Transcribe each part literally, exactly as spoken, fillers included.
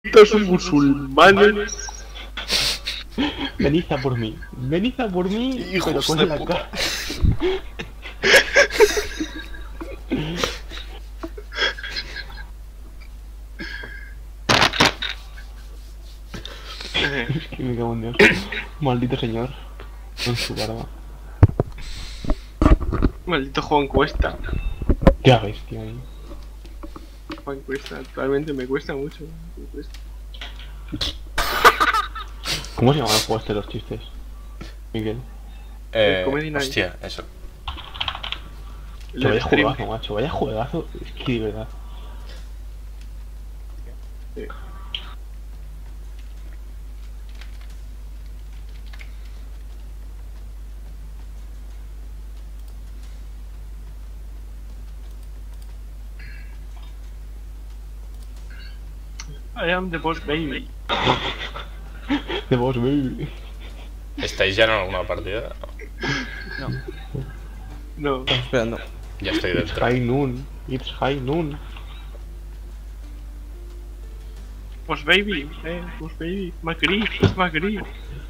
Estos son musulmanes. Venid a por mí. Venid a por mí. Hijos pero con de la puta. cara. Que me cago en Dios. Maldito señor. Con su barba. Maldito Juan Cuesta. ¿Qué hagáis, tío? Ahí? Juan Cuesta, actualmente me cuesta mucho. Me cuesta. ¿Cómo se llaman los juegos de los chistes? Miguel. Eh, Comedy Night. hostia, eso. El Que del vaya stream. juegazo, macho. Vaya juegazo. Es que de verdad. Sí. I am the boss baby. De vos, baby. ¿Estáis ya en alguna partida? No, No. estamos esperando. Ya estoy It's dentro. high noon. It's high noon. Boss baby. Eh, boss baby. Macri. Es Macri.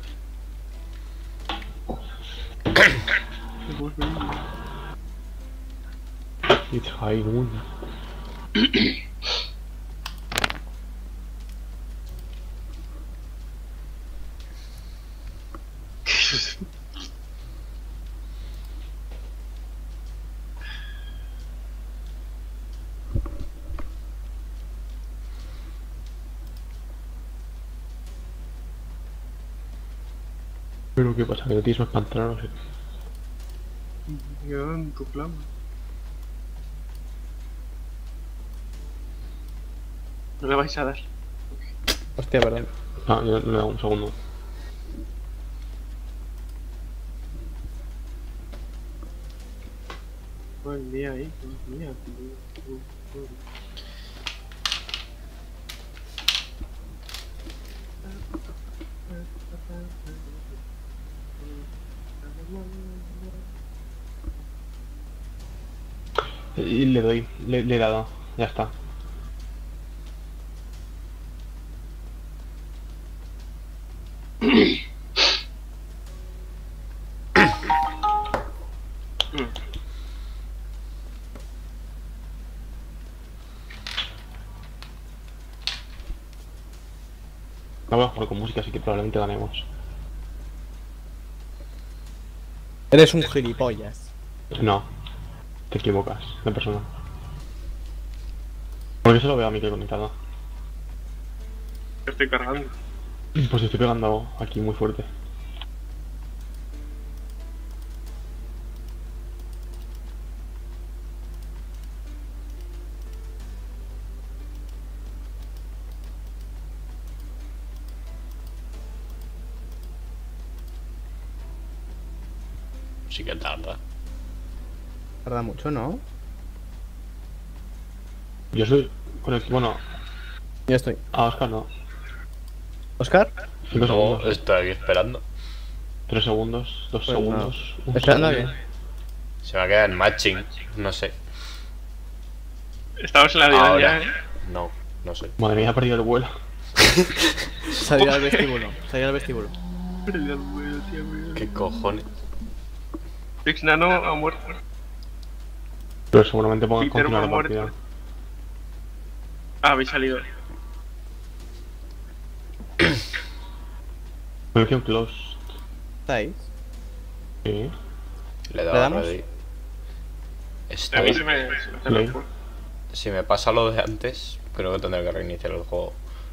Boss baby. It's high noon. Pero qué pasa, que no tienes más pantalones. Yo en tu flama. No le vais a dar. Hostia, perdón. Ah, yo le hago un segundo. Todo el día ahí, todo el día, tío. Y le doy, le, le he dado. Ya está. No voy a jugar con música, así que probablemente ganemos. Eres un gilipollas. No, te equivocas de persona. Porque se lo veo a Mikel conectado. Estoy cargando. Pues estoy pegando aquí muy fuerte. Sí que tarda. Tarda mucho, ¿no? Yo soy con el... Bueno, Ya estoy. a Oscar no. ¿Oscar? cinco No, segundos. estoy aquí esperando. tres segundos, dos Pues segundos. un Esperando a segundo. qué. Se me queda en matching. No sé. Estamos en la vida Ahora. ya, eh. No, no sé. Madre mía, ha perdido el vuelo. Salir al vestíbulo. Salir al vestíbulo. Perdí el vuelo, tío, tío. ¿Qué cojones? Fix Nano ha muerto. Pero seguramente ponga Peter continuar la ha muerto. partida. Ah, habéis salido. Welcome close. ¿Estáis? Sí. Le he ¿Le dado a damos? ready. A mí Estoy. se me, se me hace Play. loco. Si me pasa lo de antes, creo que tendré que reiniciar el juego.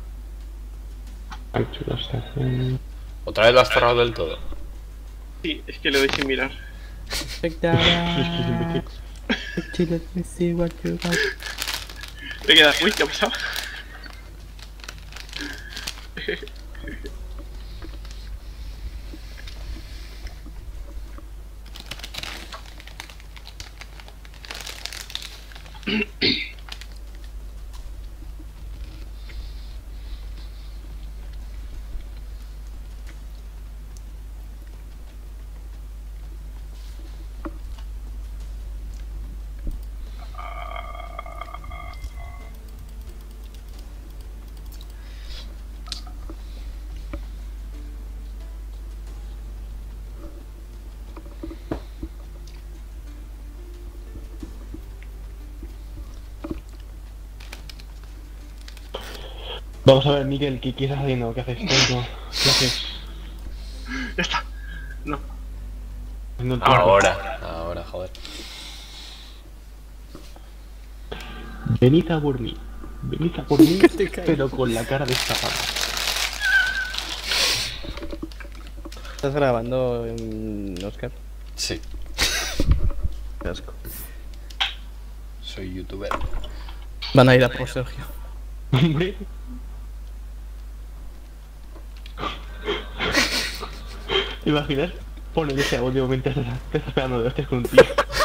Actual station. ¿Otra vez lo has cerrado del todo? Sí, es que le doy sin mirar. Check that Es que es imbécil. out. Let me see what you got. Te queda. Uy, ¿qué ha pasado? Vamos a ver, Miguel, ¿qué, qué estás haciendo? ¿Qué haces? Tonto? ¿Qué haces? Ya está. No. Haciendo el tonto. Ahora, ahora, joder. Venid a por mí. Venid a por mí, Que te caes. pero con la cara destapada. ¿Estás grabando, en Oscar? Sí, Qué asco. soy youtuber. Van a ir a por Sergio. Hombre. ¿Te imaginas? Poner ese audio mientras te estás pegando de hostias con un tío.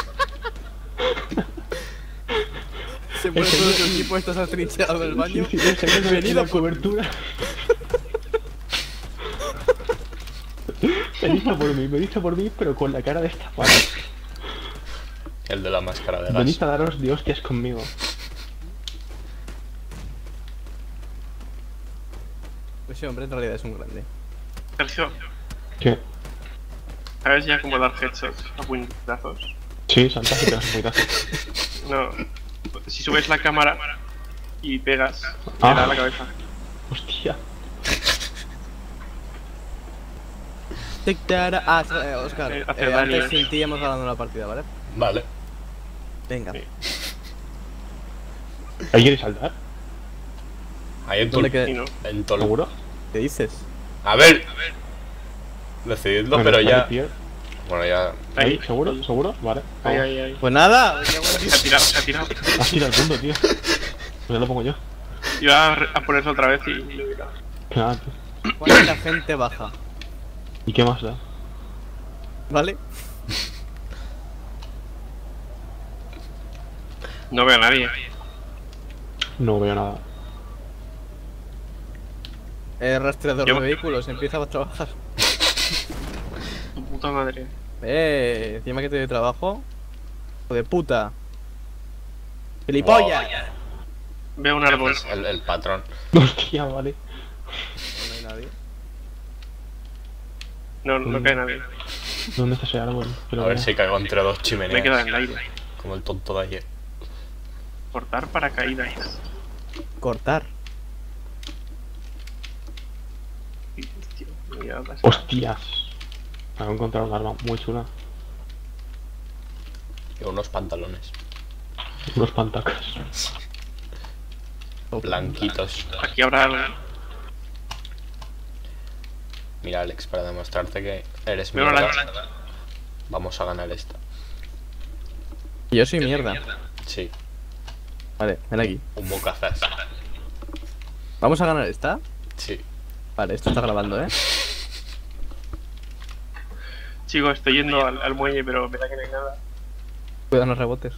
Se pone todo su equipo, estás atrincherado en el baño. Sí, sí, sí, Venido la cobertura. Venid a por mí, venid a por mí, pero con la cara destapada. El de la máscara de gas. Venid a daros de hostias conmigo. Ese hombre en realidad es un grande. Sergio, ¿Qué? ¿sabes ya cómo dar headshots a puñetazos? Sí, saltas y te das un puñetazo. No. Si subes la cámara y pegas, Ah. te da la cabeza. Hostia. Tic-tac. Ah, eh, Oscar. Eh, hace eh, daño. antes sin ti hemos ganado una partida, ¿vale? Vale. Venga. Sí. ¿Ahí quieres saltar? Ahí en ¿Dónde Tol. queda? Y no. En Tol. ¿Seguro? ¿Qué dices? A ver. Decididlo, Bueno, pero ahí, ya. tío. Bueno, ya. Ahí, ¿seguro? ¿Seguro? Vale. Ahí, vamos. ahí, ahí. Pues nada, ya bueno, Se ha tirado, se ha tirado. Has tirado el punto, tío. Pues ya lo pongo yo. Iba a, re- a ponerlo otra vez y lo he quitado. Nada, tío. ¿cuánta gente baja? ¿Y qué más da? ¿Vale? No veo a nadie. No veo nada. Eh, rastreador Yo- de vehículos, empieza a trabajar. Tu puta madre. Eh, encima que te doy trabajo. Hijo de puta. ¡Gilipollas! Veo un árbol. El, el patrón. Hostia, vale. No hay nadie. No, no Mm. cae nadie. ¿Dónde está ese árbol? Que lo A ver vea. si caigo entre dos Me he chimeneas. quedado en el aire. Como el tonto de ayer. Cortar paracaídas. Cortar. Sí, tío, me voy a pasar. Hostias. Acabo de encontrar un arma muy chula. Y unos pantalones. Unos pantacas. Blanquitos. Aquí habrá algo. Mira, Alex, para demostrarte que eres Veo una mierda, lancha. vamos a ganar esta. Yo soy mierda. Sí, Vale, ven aquí. un bocazas. ¿Vamos a ganar esta? Sí. Vale, esto está grabando, ¿eh? Chicos, estoy yendo al, al muelle, pero me da que no hay nada. Cuidado los rebotes.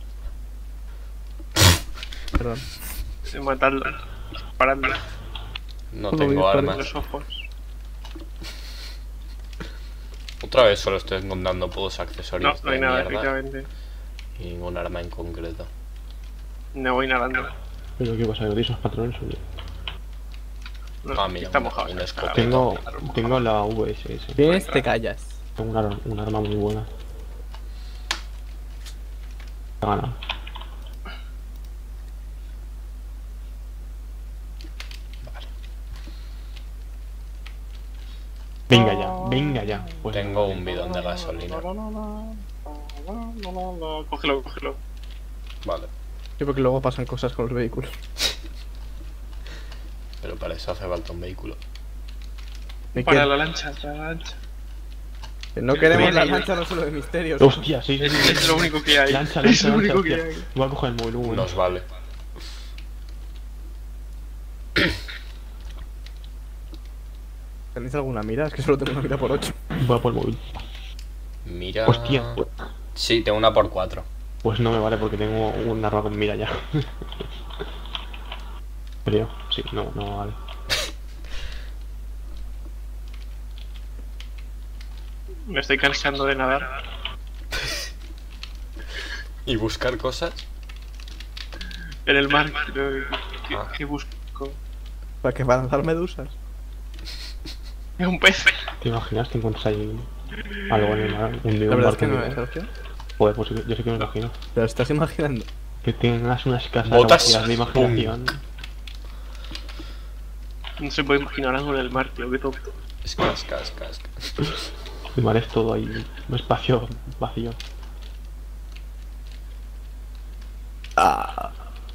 Perdón. Matadlo. Disparadlo No Lo tengo voy a en armas. los ojos. Otra vez solo estoy encontrando todos accesorios No, no hay de nada, mierda efectivamente. y ningún arma en concreto. Me voy nadando. ¿Pero qué pasa? ¿No tienes esos patrones o qué? No, Ah, mira, está una- mojado. una escopeta. Tengo, tengo la V S S. ¿Tienes? Te callas. Tengo un arma, un arma muy buena. Ha ganado. Venga ya, venga ya. Pues Tengo un bidón de gasolina. Cógelo, cógelo. Vale, Sí, porque luego pasan cosas con los vehículos. pero para eso hace falta un vehículo. ¿De Para qué? la lancha, para la lancha. No queremos la Bien, lancha, no solo de misterios. Hostia, sí, sí, sí. Es lo único que hay. Lancha, Es lancha, lo lancha. único que hostia. hay. Voy a coger el móvil, un Nos vale. ¿Tenéis alguna mira? Es que solo tengo una mira por ocho. Voy a por el móvil. Mira. Hostia, pues, Sí, tengo una por cuatro. pues no me vale porque tengo un arma con mira ya. Creo, sí, no, no me vale. Me estoy cansando de nadar. ¿Y buscar cosas? En el mar. ¿Qué, qué- Ah. qué busco? ¿Para que van a lanzar medusas? Es un pez. ¿Te imaginas que encuentras ahí algo en el mar? Un de La un verdad es que barco no, en ¿eh, el- Sergio? Joder, pues yo sí que me imagino. ¿Te lo estás imaginando? Que tengas unas casas Botas. vacías de imaginación. No se puede imaginar algo en el mar, tío, que top. Esca, esca, esca, esca. El mar es todo ahí, un espacio vacío. Ah.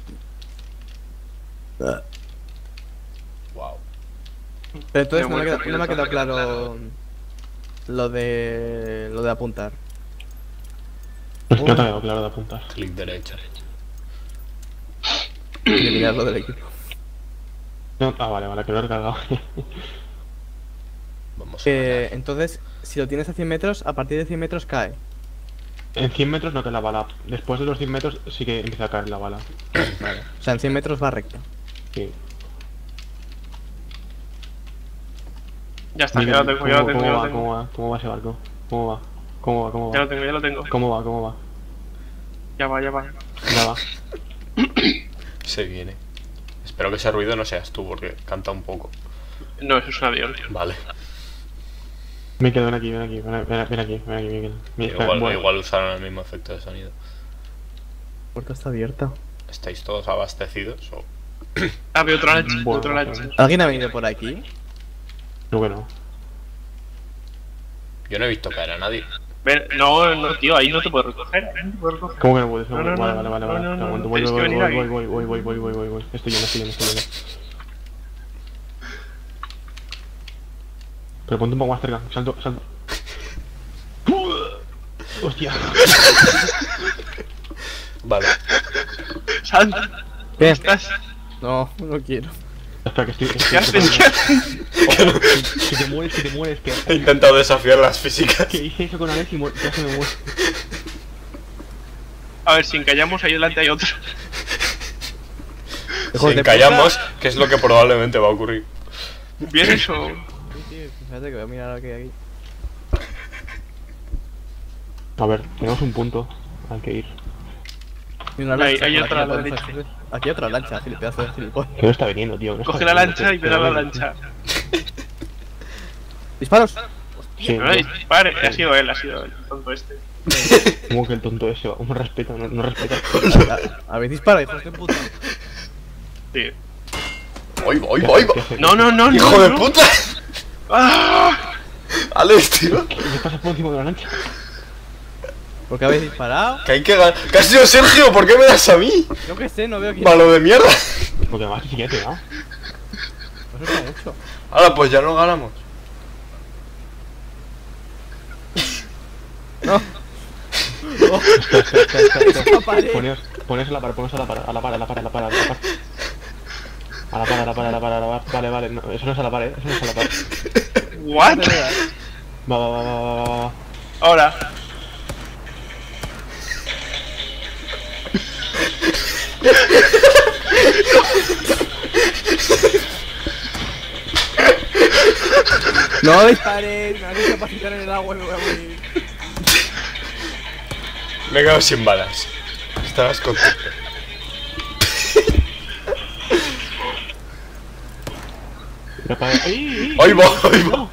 Wow. Pero entonces Me no me, ha muero quedado, por no me ha ir quedado a claro lo de lo de apuntar. Es que no te ha quedado claro de apuntar. Clic derecho. Eliminar lo del equipo. No, ah, vale, vale, que lo he recargado. Vamos a Eh, ganar. entonces, si lo tienes a cien metros, a partir de cien metros cae. En cien metros no cae la bala. Después de los cien metros sí que empieza a caer la bala. Vale. O sea, en cien metros va recto. Sí. Ya está, Miguel, ya lo tengo, ya lo ¿cómo- tengo, ¿cómo ya lo va? tengo. ¿Cómo va? ¿Cómo va ese barco? ¿Cómo va? ¿Cómo va? ¿Cómo Ya va? lo tengo, ya lo tengo. ¿Cómo va? ¿Cómo va? Ya va, ya va. Ya va. Se viene. Espero que ese ruido no seas tú, porque canta un poco. No, eso es un avión. Vale. Miquel, ven aquí, ven aquí, ven, ven- ven aquí, ven aquí, Miquel. Mi- Igual, bueno, igual usaron el mismo efecto de sonido. La puerta está abierta. ¿Estáis todos abastecidos o...? Ah, veo otra lancha, Bueno, otra lancha. bueno. ¿Alguien ha venido por aquí? no que no. Yo no he visto caer a nadie. Ven, no, no, tío, ahí no te puedo recoger. Ahí no te puedo recoger. ¿Cómo que no puedes? No, no, vale, no, vale, vale, no, vale. no, Te no, aguanto. no, Voy, tienes voy, que voy, venir aquí. voy, voy, voy, voy, voy, voy, voy, voy. Estoy lleno, estoy lleno, estoy lleno. Pero ponte un poco más cerca. Salto, salto. Hostia. Vale. Salta, ¿Qué? estás. No, no quiero. Espera, que estoy. estoy ¿Qué haces? ¿Qué haces? Ojo, si, si te mueres, si te mueres, que. He intentado desafiar las físicas. Que hice eso con Alex y mu- ya se me muere. A ver, si encallamos ahí delante hay otro. Hijos Si de callamos, que es lo que probablemente va a ocurrir. ¿Vienes o...? Sí, tío, fíjate que voy a mirar lo que hay aquí. A ver, tenemos un punto al que ir. Y una Hay- lancha. hay por otra a aquí la no podemos derecha. acceder. Aquí hay otra lancha, gil- pedazo de gilipollas. Que no está viniendo, tío. no está Coge la viniendo, lancha y que- ven a que la no viene. lancha. ¡Disparos! Sí, No, dispare, ha sido él, ha sido él, el tonto este. como que el tonto ese va. Un respeto, no, no respeta. ¿Habéis disparado, hijos de puta? Sí. ¡Voy, voy, voy! ¿Qué hace? No, no, no, no. ¡Hijo de no. puta! ¡Ah! Alex, tío. ¿Qué pasa por encima de la lancha? ¿Por qué habéis disparado? Que hay que ganar. ¡Que ha sido Sergio! ¿Por qué me das a mí? Yo qué sé, no veo quién. Malo de mierda. Porque además ni siquiera te da. Me asusta mucho. Ahora, pues ya no ganamos. No. Oh, Espera, espera, espera, espera. la pared. Poneos, poneos a la par, poneos a la par, a la par, a la par, a la par, a la par. A la par, a la par, a la par, a la par. Vale, vale, no, eso no es a la par, eh, eso no es a la par. ¿What? Va, va, va, va, va, va, va. Ahora. No disparéis, me vais a capacitar en el agua y me voy a morir. Me he quedado sin balas. Estabas contento. Pero para- ¡Ay, ay, ¡Ahí va, ahí va!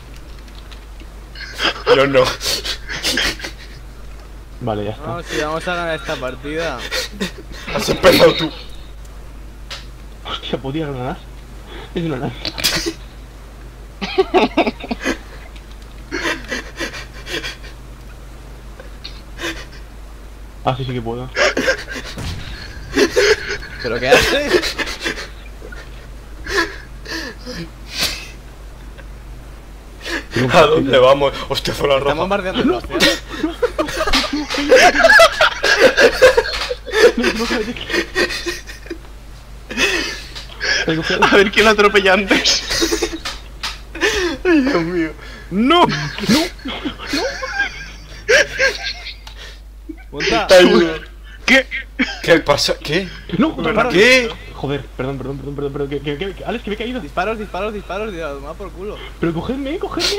Yo no. Vale, ya está. No, si vamos a ganar esta partida. Has empezado tú. Hostia, podía ganar. Es una lanza. Ah, sí, sí que puedo. ¿Pero qué haces? ¿A dónde vamos? Hostia, zona Estamos roja. bombardeando el océano. Recoged- A ver quién la atropella antes. Ay, Dios mío. ¡No! Monta. Te ayudo. ¿Qué? ¿Qué pasa? ¿Qué? No, joder, ¿Qué? joder, perdón, perdón, perdón, perdón, perdón, que, que, que, que- Alex, que me he caído. Disparos, disparos, disparos, Dios, toma por culo. Pero cogedme, cogedme.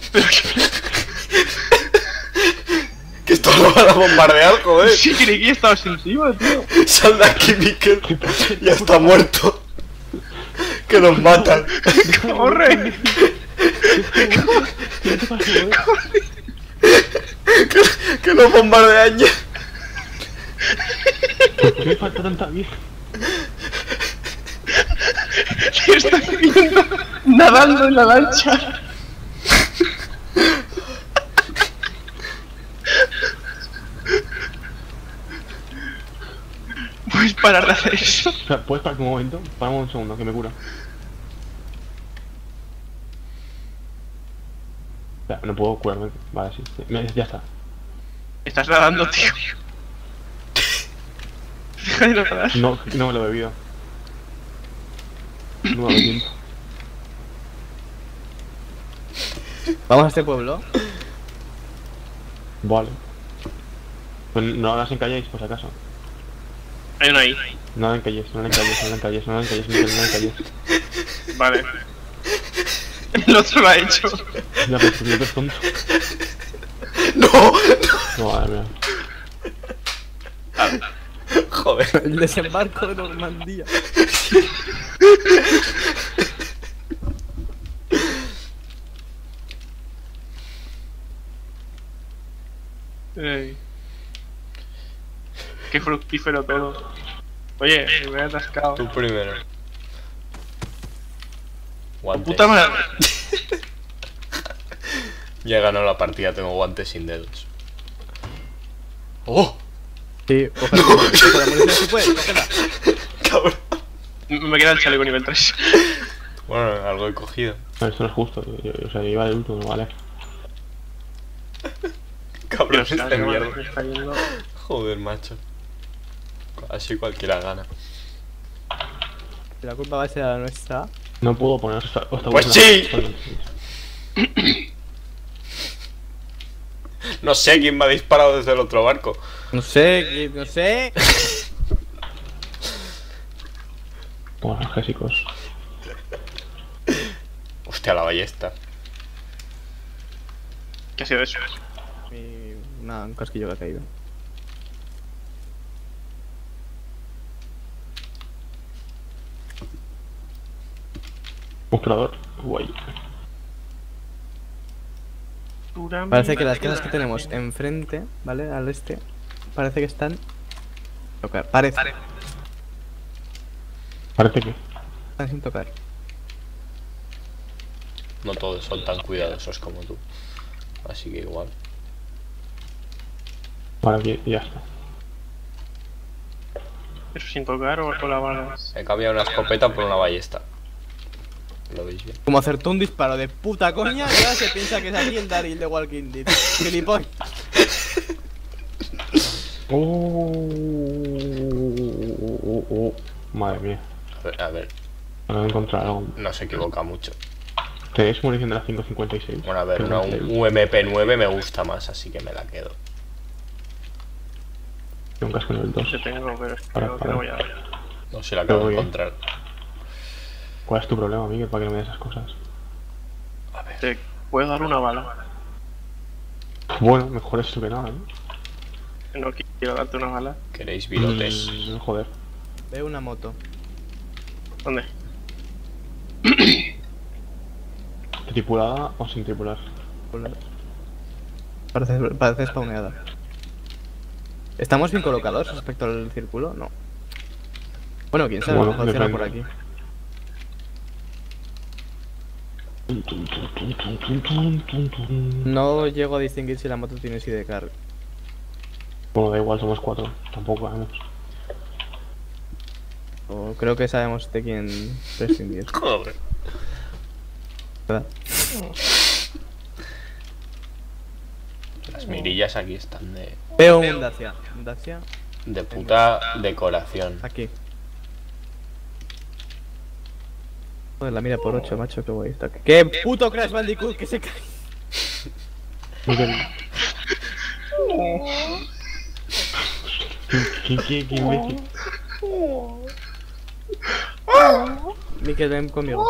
Que esto lo van a bombardear, joder. Sí, creí que estabas encima, tío. Sal de aquí, Miquel. ¿Qué pasa? Ya está muerto. Que nos matan. ¡Corre! ¿Qué te pasa, joder? Que, que nos bombardean ya. ¿Por qué me falta tanta vida? Le estoy viendo nadando en la lancha. ¿Puedes parar de hacer eso? O sea, ¿puedes parar un momento? Paramos un segundo, que me cura. O sea, no puedo curarme. Vale, sí. sí. Me- Ya está. Estás nadando, tío. Deja de nadar. No, no me lo he bebido. No me lo tiempo. Vamos a este pueblo. Vale. Pues no las encalléis, por si acaso. Hay uno ahí. No la encalléis, no la encalléis, no la encalléis, no la encalléis, no la encalléis. Vale. El otro lo ha hecho. Ya, pero tú eres tonto. ¡No! No, madre mía. Joder. El desembarco de Normandía. Ey. Qué fructífero todo. Oye, me he atascado. Tú primero. Guantes. Puta madre. Ya he ganado la partida, tengo guantes sin dedos. ¡Oh! Sí, cógela. Cógela, munición, si puedes, cógela. Cabrón. Me queda el chaleco nivel tres. Bueno, algo he cogido. No, esto no es justo. Yo, yo- o sea, yo iba del último, vale. Cabrón, Dios, esta la mierda. me está yendo. Joder, macho. Así cualquiera gana. Si la culpa va a ser la nuestra. No puedo poner esta, esta Pues buena- sí. Coño, No sé quién me ha disparado desde el otro barco. No sé, que- no sé. Bueno, analgésicos. Hostia, la ballesta. ¿Qué ha sido eso? Y nada, un casquillo que ha caído. Mostrador. Guay. Parece que las casas que tenemos enfrente, ¿vale? Al este, parece que están. Tocar. Parece. Parece que. Están sin tocar. No todos son tan cuidadosos como tú. Así que igual. Vale, aquí y ya está. ¿Eso sin tocar o con la bala? He cambiado una escopeta por una ballesta. ¿Lo veis bien? Como acertó un disparo de puta coña, ya se piensa que es aquí el Daryl de Walking Dead. Gilipollas. Oh, oh, oh, oh. Madre mía. A ver, a ver, No voy a encontrar algo. no se equivoca mucho. ¿Tenéis munición de la cinco cincuenta y seis? Bueno, a ver, Que una no sé. U M P nueve me gusta más, así que me la quedo. Un casco nivel dos. Yo tengo, pero es que Para, creo que para. no voy a... No sé, la acabo Pero de bien. encontrar. ¿Cuál es tu problema, Miguel, para que no me des esas cosas? A ver. Te puedo dar una bala. Bueno, mejor esto que nada, ¿no? No quiero darte una bala. ¿Queréis virotes? Mm, joder. Veo una moto. ¿Dónde? ¿Tripulada o sin tripular? Parece, parece spawneada. ¿Estamos bien colocados respecto al círculo? No. Bueno, quién sabe, Bueno, funciona por aquí. depende. No llego a distinguir si la moto tiene sidecar. Bueno, da igual, somos cuatro. Tampoco sabemos. O creo que sabemos de quién prescindir. Joder. ¿Verdad? Las mirillas aquí están de, Veo un Dacia. Un Dacia. de puta decoración. Aquí. Joder, la mira por ocho, macho, qué guay está. ¡Qué puto Crash Bandicoot que se cae! Miguel. ¿Qué, qué, qué imbécil? Mikel, ven conmigo.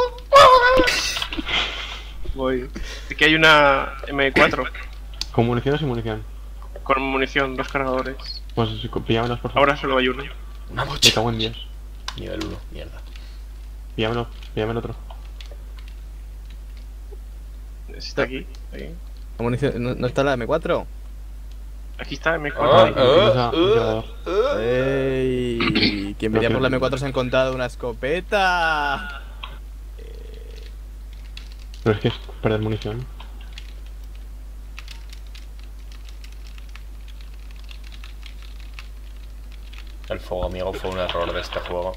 Voy. Aquí hay una M cuatro ¿Con munición o sin munición? con munición, dos cargadores. Pues sí, píllamelos, por favor. Ahora solo hay uno. Una Me mochila. cago en Dios. Nivel uno, mierda. Píllamelo, píllame el otro. Está aquí. Ahí. La munición- ¿No, no está la M cuatro? Aquí está M Ah, cuatro. ah, ah, ah. ¡Ey! Quien venía por la M cuatro se ha encontrado una escopeta. Pero es que es perder munición. El fuego amigo fue un error de este juego.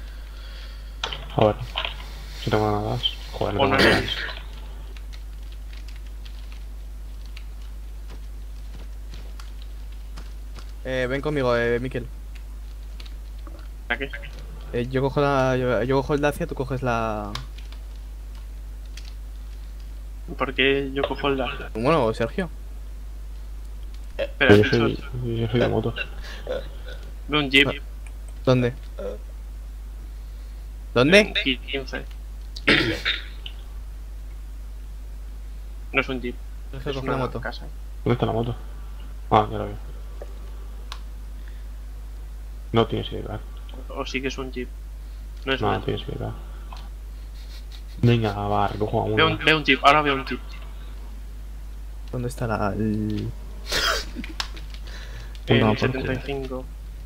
A ver. Si tengo nada. Joder, no O tengo no nada. es. Eh, ven conmigo, eh, Miquel. ¿A qué? Eh, yo cojo la. Yo, yo cojo el Dacia, tú coges la. ¿Por qué yo cojo el la? Bueno, Sergio. Espera, Yo que soy, eso- yo soy de moto. veo un jeep. ¿Dónde? ¿Dónde? quince. No es un jeep. Sergio, Es coge una la moto. casa. ¿Dónde está la moto? Ah, ya la veo. No tienes idea. O sí que es un jeep. No es No, un no tienes idea. Venga, va, recojo a uno. Veo un, veo un jeep, ahora veo un jeep. ¿Dónde está la. El... El No, ¿por qué? setenta y cinco.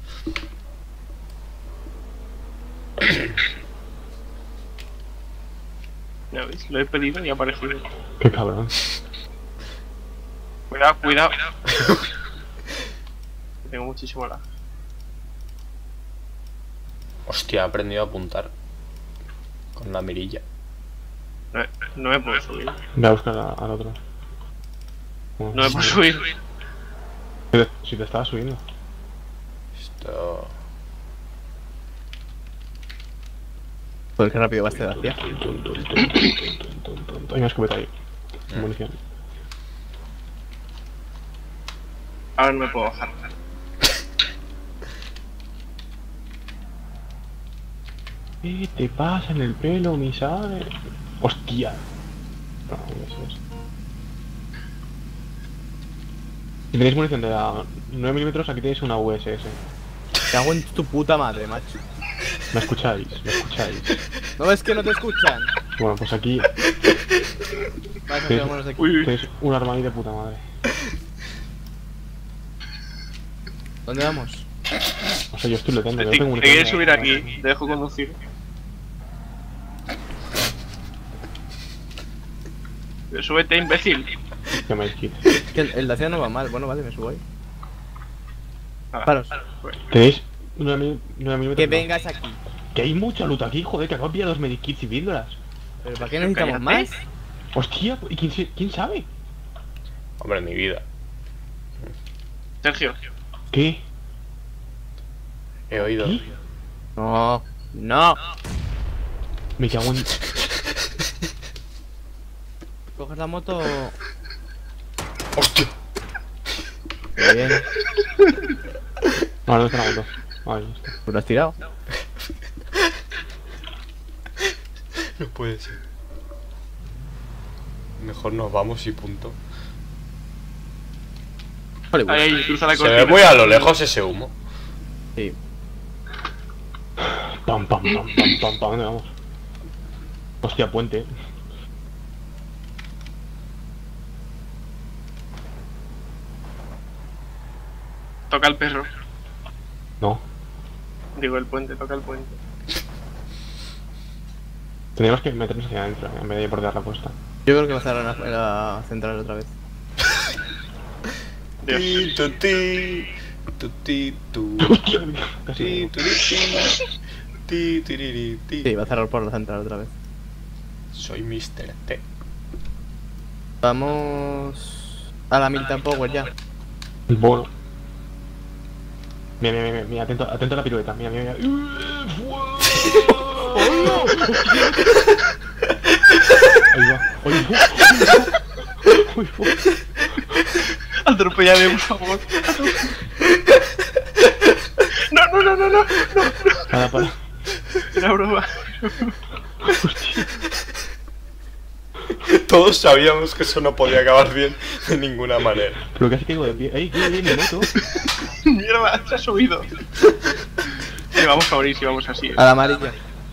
¿Ya veis? Lo he pedido y ha aparecido. Qué cabrón. Cuidado, cuidado. Tengo muchísimo lag. Hostia, he aprendido a apuntar. Con la mirilla. No, me- no me puedo subir. Voy a buscar a- al otro. Bueno, No me puedo subir. Si te- Si te estaba subiendo. Esto... Joder, qué rápido va este Dacia. Hay una escopeta ahí. Mm. Munición. Ahora no me puedo bajar. ¿Qué te pasa en el pelo, mi sable? Hostia. No, eso es. Si tenéis munición de la nueve milímetros, aquí tenéis una U S S. Te hago en tu puta madre, macho. ¿Me escucháis? ¿Me escucháis? ¿No ves que no te escuchan? Bueno, pues aquí Vale, Sergio, vámonos de aquí. Uy, uy. tenéis un arma ahí de puta madre. ¿Dónde vamos? O sea, yo estoy leyendo, ¿Te, yo te tengo munición. quieres subir aquí? Te dejo conducir. Pero súbete, imbécil. Que me kit. Es que el, el Dacia no va mal. Bueno, vale, me subo ahí. Ah, Paros. pues, ¿Tenéis nueve milímetros? Que No. vengas aquí. Que hay mucha loot aquí, joder, que acabo de pillar dos medikits y píldoras. ¿Pero para qué necesitamos cállate. más? Hostia, ¿y quién, se- quién sabe? Hombre, mi vida. Sergio, ¿Qué? He oído. ¿Qué? No. No. Me cago en... Coges la moto. ¡Hostia! Qué bien. Ah, ¿dónde está la moto? Ahí está. ¿Tú lo has tirado? No puede ser. Mejor nos vamos y punto. Hollywood. ahí, ahí, cruza la Se cortina. ve muy a lo lejos ese humo. Sí. Pam, pam, pam, pam, pam, pam, ¿dónde vamos? Hostia, puente. Toca el perro. No. Digo, el puente, toca el puente. Tendríamos que meternos hacia adentro, en vez de bordear la costa. Yo creo que va a cerrar la, la central otra vez. Dios. Ti, tu, ti, tu, ti, tu. Hostia, casi. Ti, me tu, ti, ti, tiriri, ti. Sí, va a cerrar por la central otra vez. Soy mister T. Vamos a la Milton Power ya. Bueno. Mira, mira, mira, mira, atento, atento a la pirueta. Mira, mira, mira. ¡Uh, fuego! Ahí va. Ahí va. Ahí va. Atropellale, por favor. No, no, no, no, no. Para, para. Era broma. Todos sabíamos que eso no podía acabar bien de ninguna manera. Pero casi caigo de pie. ¡Ey, qué bien, mi moto! Mierda, se ha subido. Sí, vamos a morir si vamos así. Al amarillo.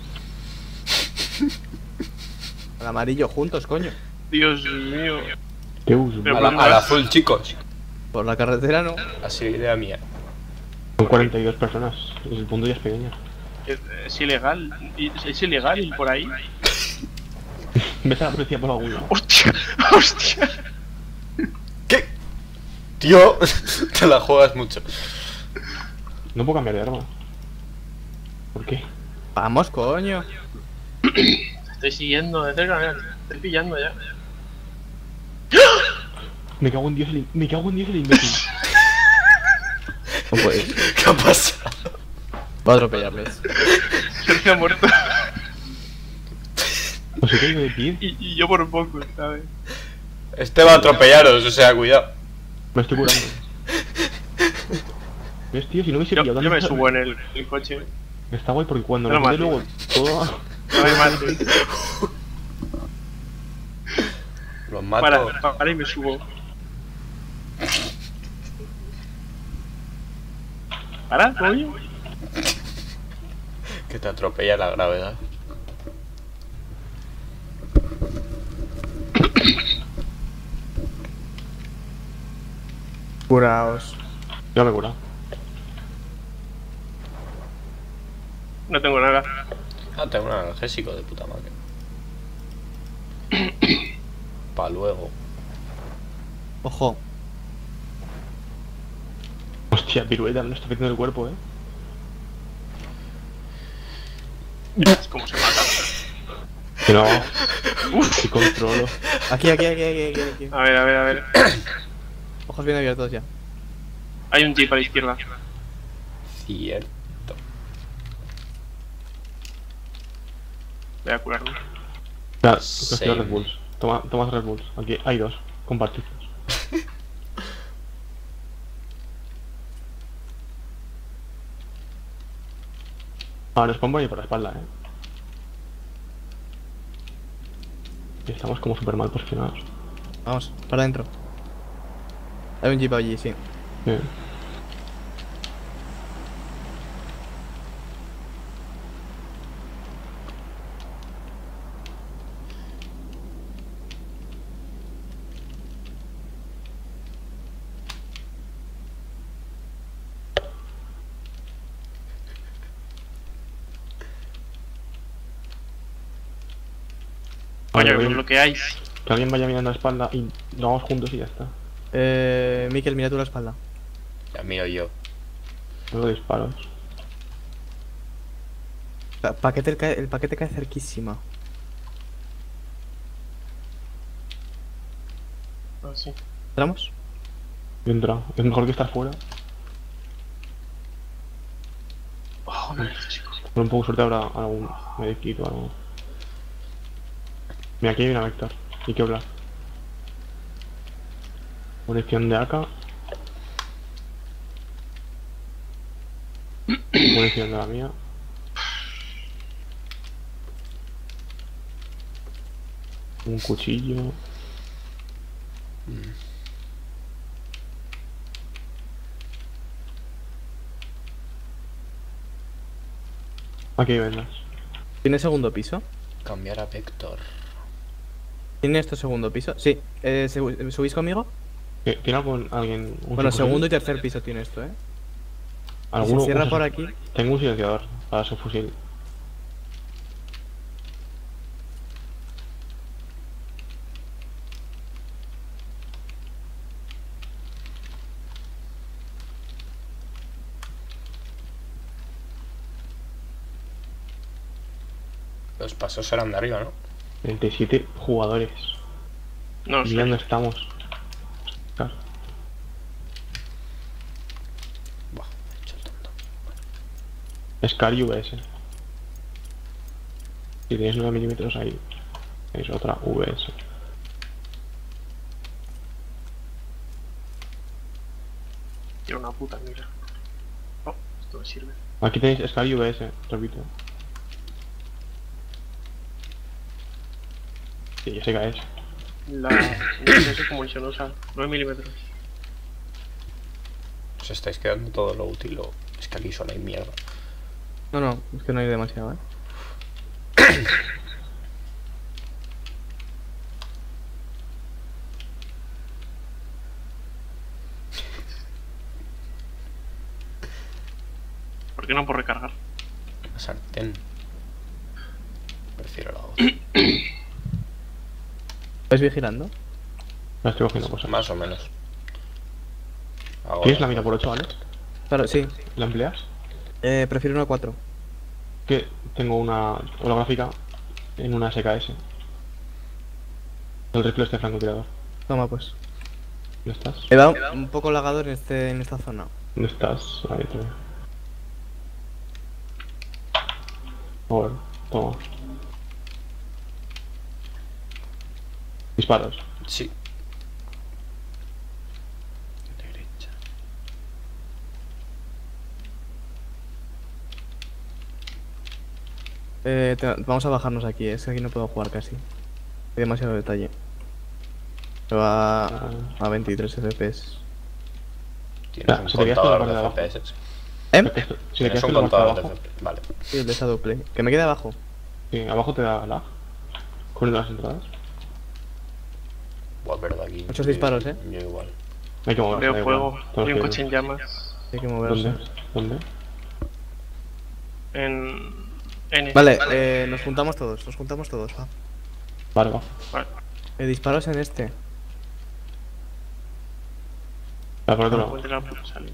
Al amarillo juntos, coño. Dios mío. ¡Qué uso! Pero Al, ¿por dónde al vas? azul, chicos. Por la carretera no. Ha sido idea mía. Son cuarenta y dos personas. El punto ya es pequeño. Es, es ilegal. Es ilegal ir por ahí. Ves a la policía por algún lado. Hostia, hostia. ¿Qué? Tío, te la juegas mucho. No puedo cambiar de arma. ¿Por qué? Vamos, coño. Te estoy siguiendo de cerca, mira, te estoy pillando ya. Me cago en Dios el, me cago en Dios el imbécil. No puedes. ¿Qué ha pasado? Voy a atropellarles. Sergio ha muerto. Os he caído de pie. Y, y yo por poco, ¿sabes? Este va a atropellaros, o sea, cuidado. Me estoy curando. ¿Ves, tío? Si no me Yo, sirve yo me subo en el, el coche. Está guay porque cuando No me lo mate mates. luego todo... No me mates. Los mato. Para, para y me subo. ¿Para, coño? Que te atropella la gravedad. Curaos. Ya me he curado. No tengo nada. Ah, tengo un analgésico de puta madre. Pa' luego. Ojo. Hostia, pirueta, me lo está metiendo el cuerpo, eh. Es como se mata. Que no. Si controlo. Aquí, aquí, aquí, aquí, aquí, aquí. A ver, a ver, a ver. Ojos bien abiertos ya. Hay un jeep a la izquierda. Cierto. Voy a curarme. Mira, que Sí. os quiero Red Bulls. Toma, toma Red Bulls. Aquí hay dos. Compartidos. Ah, nos pongo ahí por la espalda, eh. Y estamos como super mal posicionados. Vamos, para adentro. Hay un jeep allí, sí. Bien. Coño, Vale, que es lo que hay. que alguien vaya mirando la espalda y lo vamos juntos y ya está. Eh, Mikel, mira tú la espalda. Ya miro yo. Luego disparos. Pa- paquete, el, cae- el paquete cae cerquísima. Ah, sí. ¿Entramos? Yo he entrado. Es mejor que estar fuera. Oh, me chico. Con un poco de suerte habrá algún medikit o algo. Mira, aquí hay una Vector. Hay que hablar. Munición de A K. Munición de la mía. Un cuchillo. Aquí hay vendas. ¿Tiene segundo piso? Cambiar a Vector. ¿Tiene esto segundo piso? Sí. Eh, ¿se- ¿Subís conmigo? ¿Qué- ¿Tiene algún, alguien un Bueno, subfusil? segundo y tercer piso tiene esto, eh. ¿Alguno Se cierra usa por su- aquí. Tengo un silenciador para su fusil. Los pasos serán de arriba, ¿no? veintisiete jugadores. No ¿Y sé. dónde estamos? Claro. Buah, he hecho el tonto. Scar V S. Si tienes nueve milímetros ahí, es otra V S. Quiero una puta mira. Oh, esto me sirve. Aquí tenéis Scar V S, repito. Sí, ya sé que es. La. No sé cómo se usa. nueve milímetros. ¿Os estáis quedando todo lo útil o es que aquí solo hay mierda? No, no, es que no hay demasiado, eh. qué no puedo recargar? La sartén. Prefiero la otra. ¿Vais vigilando? La estoy cogiendo cosas. Más o menos. Ahora. ¿Tienes la mina por ocho, Alex? Claro, sí. ¿La empleas? Eh, prefiero una cuatro. Que tengo una holográfica en una S K S. El rifle este francotirador. Toma pues. ¿Dónde estás? He dado un poco lagador en, este, en esta zona. ¿Dónde estás? Ahí te veo. Joder, toma. Disparos. Sí. Derecha. Eh, te- vamos a bajarnos aquí, es que aquí no puedo jugar casi. Hay demasiado detalle. Se va a veintitrés F P S. Tienes Ya, un si te quedas contador con de la parte de F P S. ¿Eh? Si le Tienes quedas un en la parte de contador de abajo. F P S. Vale. Sí, el de Shadowplay. Que me quede abajo. Sí, abajo te da lag. Cubriendo las entradas. Buah, verdad aquí. Muchos disparos, ¿eh? Yo igual. Hay que moverse. Veo da fuego. igual. Tenemos Hay un que coche en irnos. llamas. Hay que moverse. ¿Dónde? ¿Dónde? En... N. Vale, eh, nos juntamos todos, nos juntamos todos, va. Vale, va. Vale. Eh, disparos en este. Vale, por otro No lado. encuentro la puta salida.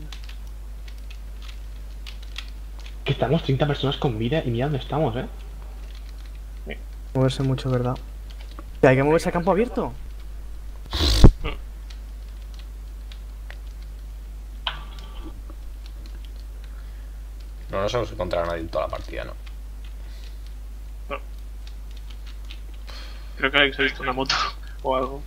Que estamos treinta personas con vida y mira dónde estamos, eh. Moverse mucho, ¿verdad? ¿Que hay que moverse a campo abierto? No nos hemos encontrado a nadie en toda la partida, ¿no? Creo que Alex ha visto una moto o algo.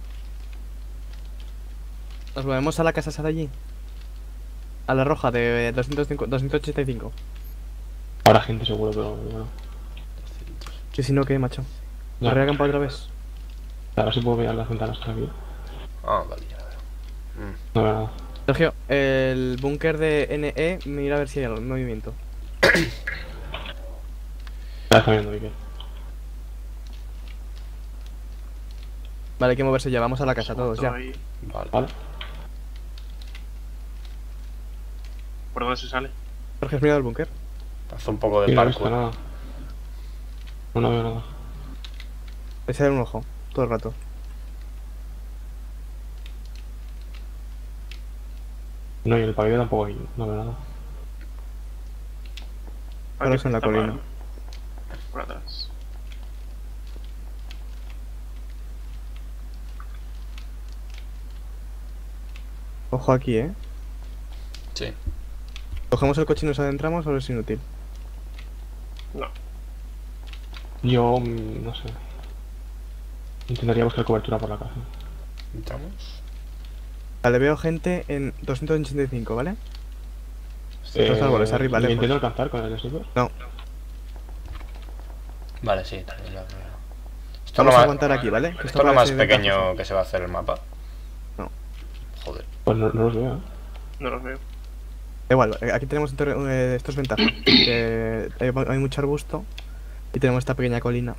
Nos movemos a la casa esa de allí. A la roja de doscientos cincuenta, doscientos ochenta y cinco. Habrá gente seguro, pero bueno. Que si no, ¿qué, macho? Ya. ¿Correr a campo otra vez? Ahora sí puedo mirar las ventanas que aquí. Ah, vale, ya lo veo. Mm. No veo nada. Sergio, el búnker de N E, mira a ver si hay algún movimiento. Ya está viendo, Miguel. Vale, hay que moverse ya, vamos a la casa todos, ya. Ahí. Vale. Vale. ¿Por dónde se sale? Sergio, ¿has mirado el búnker? Hace un poco de Sí, no he visto parkour. nada. No, no veo nada. Ese un ojo, todo el rato. No, y en el pabellón tampoco hay. No veo nada. Ahora es en la Está colina. mal. Por atrás. Ojo aquí, eh. Sí. ¿Cogemos el coche y nos adentramos o es inútil? No. Yo, mm, no sé. Intentaría buscar cobertura por la casa. Entramos. Vale, veo gente en doscientos ochenta y cinco, ¿vale? Eh, Los árboles, arriba, ¿me lejos. intento alcanzar con el sniper? No, Vale, sí, también lo veo. Esto es vamos lo a más, aguantar aquí, ¿vale? Que esto es lo más parece pequeño ventajoso. que se va a hacer el mapa. No. Joder. Pues no, no los veo, eh. No los veo. Da igual, eh, aquí tenemos un terre- eh, esto es ventaja. Que hay, hay mucho arbusto y tenemos esta pequeña colina.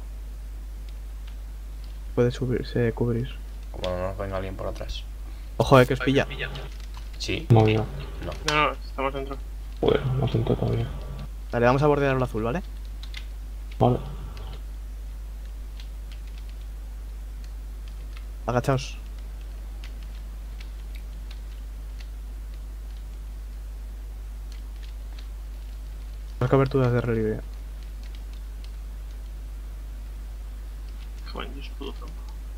Puede subirse, cubrir. Como no nos venga alguien por atrás. Ojo, eh, que os pilla. Sí. No veo. No. No, no, estamos dentro. Joder, no siento todavía. Vale, vamos a bordear el azul, ¿vale? Vale. Agachaos. Las coberturas de relieve. Joder, yo escudo tronco.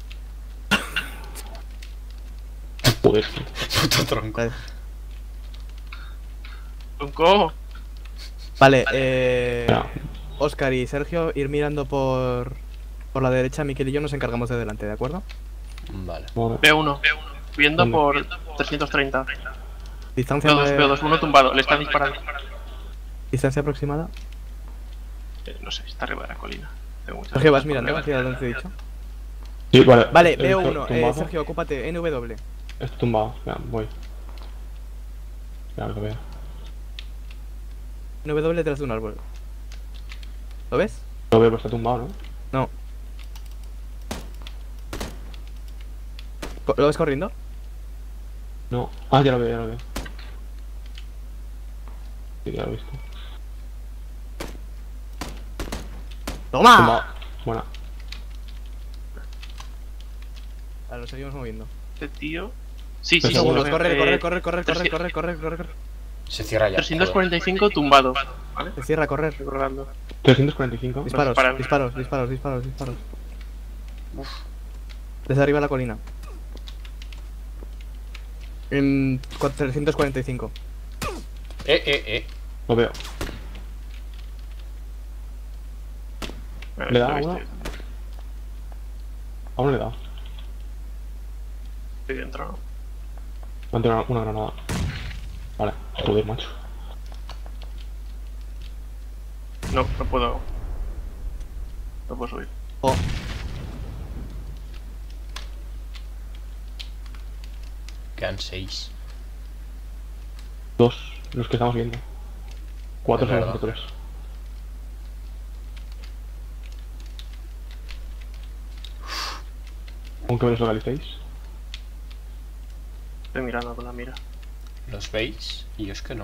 Joder. Puto tronco. Vale, ¡Tronco! vale eh... Ya. Oscar y Sergio, ir mirando por... Por la derecha, Miquel y yo nos encargamos de delante, ¿de acuerdo? Vale. Vale. Veo uno. Viendo ¿Dónde? por trescientos treinta. Distancia, Veo dos, de- veo dos. Uno tumbado. Le están disparando. Distancia aproximada. Eh, no sé, está arriba de la colina. Tengo muchas Sergio, vas dudas mirando por hacia donde te he dicho. Sí, vale. Vale, He veo visto uno. Eh, tumbado. Sergio, ocúpate. N W. Está tumbado. Ya, voy. Ya lo veo. N W detrás de un árbol. ¿Lo ves? Lo veo, pero está tumbado, ¿no? No. Co- ¿Lo ves corriendo? No. Ah, ya lo veo, ya lo veo. Sí, ya lo he visto. ¡Toma! Toma. Buena. Vale, lo seguimos moviendo. Este tío. Sí, sí, Tres sí. segundos. lo Corre, veo. corre, Eh, corre, corre, corre, trescientos- corre, corre, corre, corre. Se cierra ya. trescientos joder. cuarenta y cinco tumbado. ¿Vale? Se cierra, correr. Recordando. trescientos cuarenta y cinco. Disparos, Disparan. disparos, disparos, disparos, disparos. Desde arriba de la colina. En trescientos cuarenta y cinco. Eh, eh, eh. Lo veo. Vale, ¿Le da lo he una? visto. Aún no le da. Estoy dentro, ¿no? Mantiene una, una granada. Vale, joder, macho. No, no puedo. No puedo subir. Oh, Quedan seis. Dos, los que estamos viendo. Cuatro Es son verdad. nosotros. Aunque me los localicéis. Estoy mirando con la mira. ¿Los veis? Y yo es que no.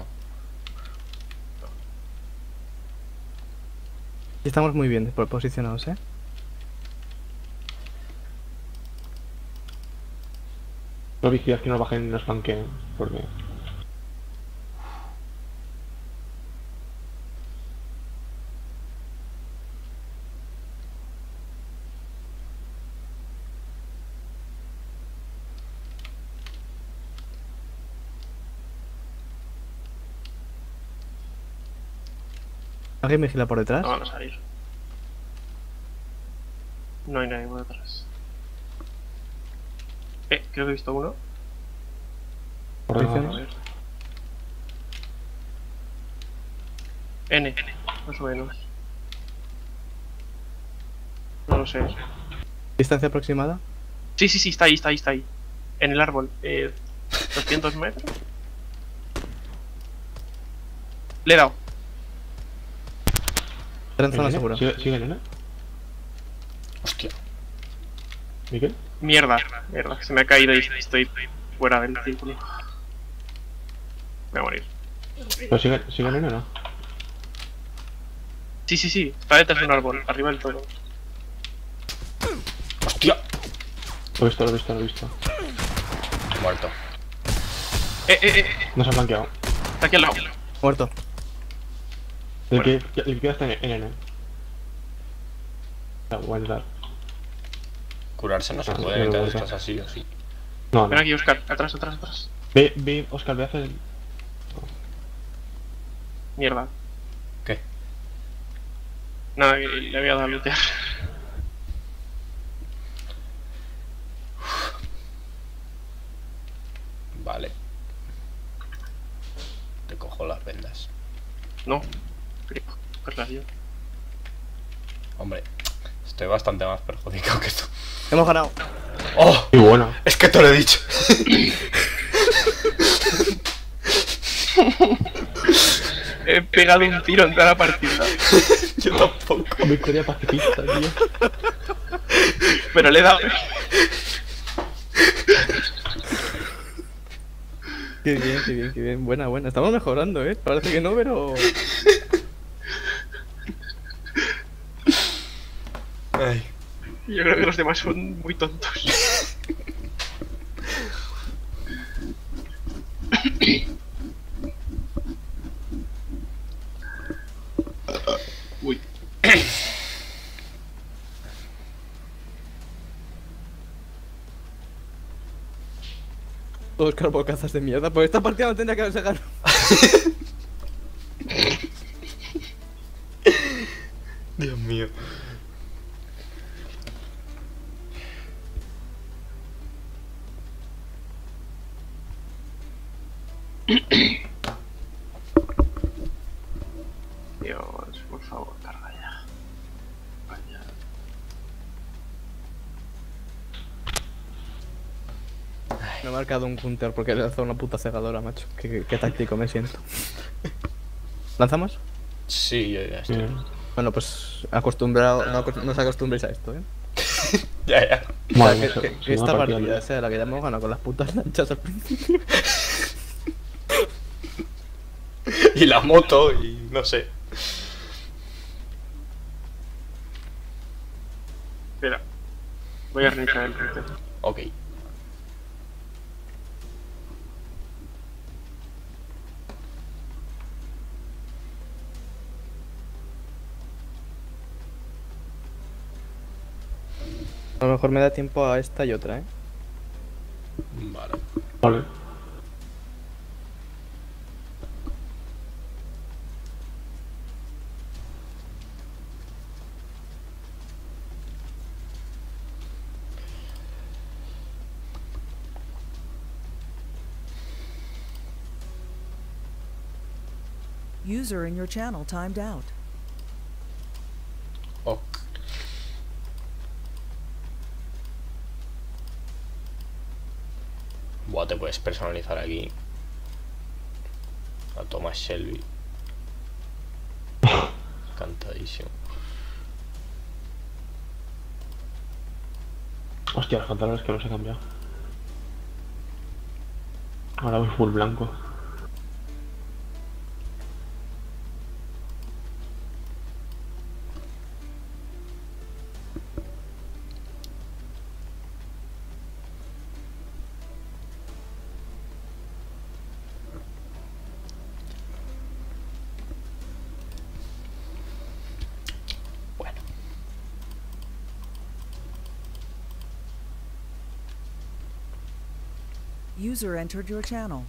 estamos muy bien por- posicionados, eh. No vigilad que no bajen y nos flanqueen, porque... ¿Alguien vigila por detrás? No van a salir. No hay nadie por detrás. Eh, creo que he visto uno. Por Posición. A nada. ver. N, más o menos. No lo sé. ¿Distancia aproximada? Sí, sí, sí, está ahí, está ahí, está ahí. En el árbol. Eh, doscientos metros. Le he dado. Está en zona ¿Nene? segura. ¿Sigue, sigue nene? Hostia. ¿Miguel? Mierda, mierda, se me ha caído y estoy fuera del círculo. Voy a morir. ¿Pero sigue, sigue nene o no? Sí, sí, sí, está detrás de un árbol, arriba del todo. Hostia. Lo he visto, lo he visto, lo he visto. Muerto. Eh, eh, eh, No se ha flanqueado. está aquí al lado. Muerto. El Bueno. que, el que queda está en, en nene. Ya, voy a intentar. Curarse no se Ah, puede sí, mientras lo estás vuelvo. así o sí. No, no. Ven aquí, Oscar, atrás, atrás, atrás. Ve, ve, Oscar, ve a hacer... Mierda. ¿Qué? Nada, que le había dado a lootear. Vale. Te cojo las vendas. No, quería cogerlas yo. Hombre, estoy bastante más perjudicado que tú. Hemos ganado. ¡Oh! Y bueno. Es que te lo he dicho. He pegado un tiro en toda la partida. Yo tampoco. Victoria pacifista, tío. Pero le he dado. Qué bien, qué bien, qué bien. Buena, buena. Estamos mejorando, eh. Parece que no, pero. Ay. Yo creo que los demás son muy tontos. Uy. Todos carbocazas de mierda. Pues esta partida no tendría que haberse ganado. Dios mío. Dios, por favor, carga ya. Vaya. Me he marcado un counter porque le he lanzado una puta cegadora, macho. Qué, qué táctico me siento. ¿Lanzamos? Sí, yo ya estoy. Bien. Bueno, pues acostumbrado. No, acos- no os acostumbréis a esto, eh. Ya, ya. O Madre sea, mía, que, se- que- se que me ha esta partido partida el- sea la que ya hemos ganado con las putas lanchas al principio. Y la moto y no sé. Espera. Voy a reiniciar el router. Ok. A lo mejor me da tiempo a esta y otra, ¿eh? Vale. Vale. User in your channel timed out. Ok. Buah, te puedes personalizar aquí. A Thomas Shelby. Cantadísimo. Hostia, los pantalones que los he cambiado. Ahora voy full blanco. Bueno. User entered your channel.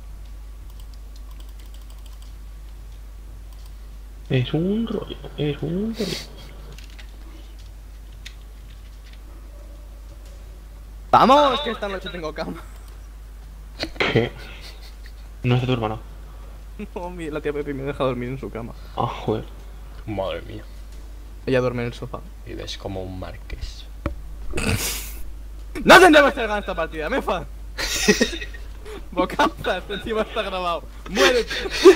Es un rollo, es un rollo. ¡Vamos! Que esta noche tengo cama. ¿Qué? No es de tu hermano. No, mi- la tía Pepi me deja dormir en su cama. Ah, joder. Madre mía. Ella duerme en el sofá. Vives como un marqués. ¡No tendremos que ganar esta partida, mefa! Bocanzas, encima está grabado. ¡Muérete!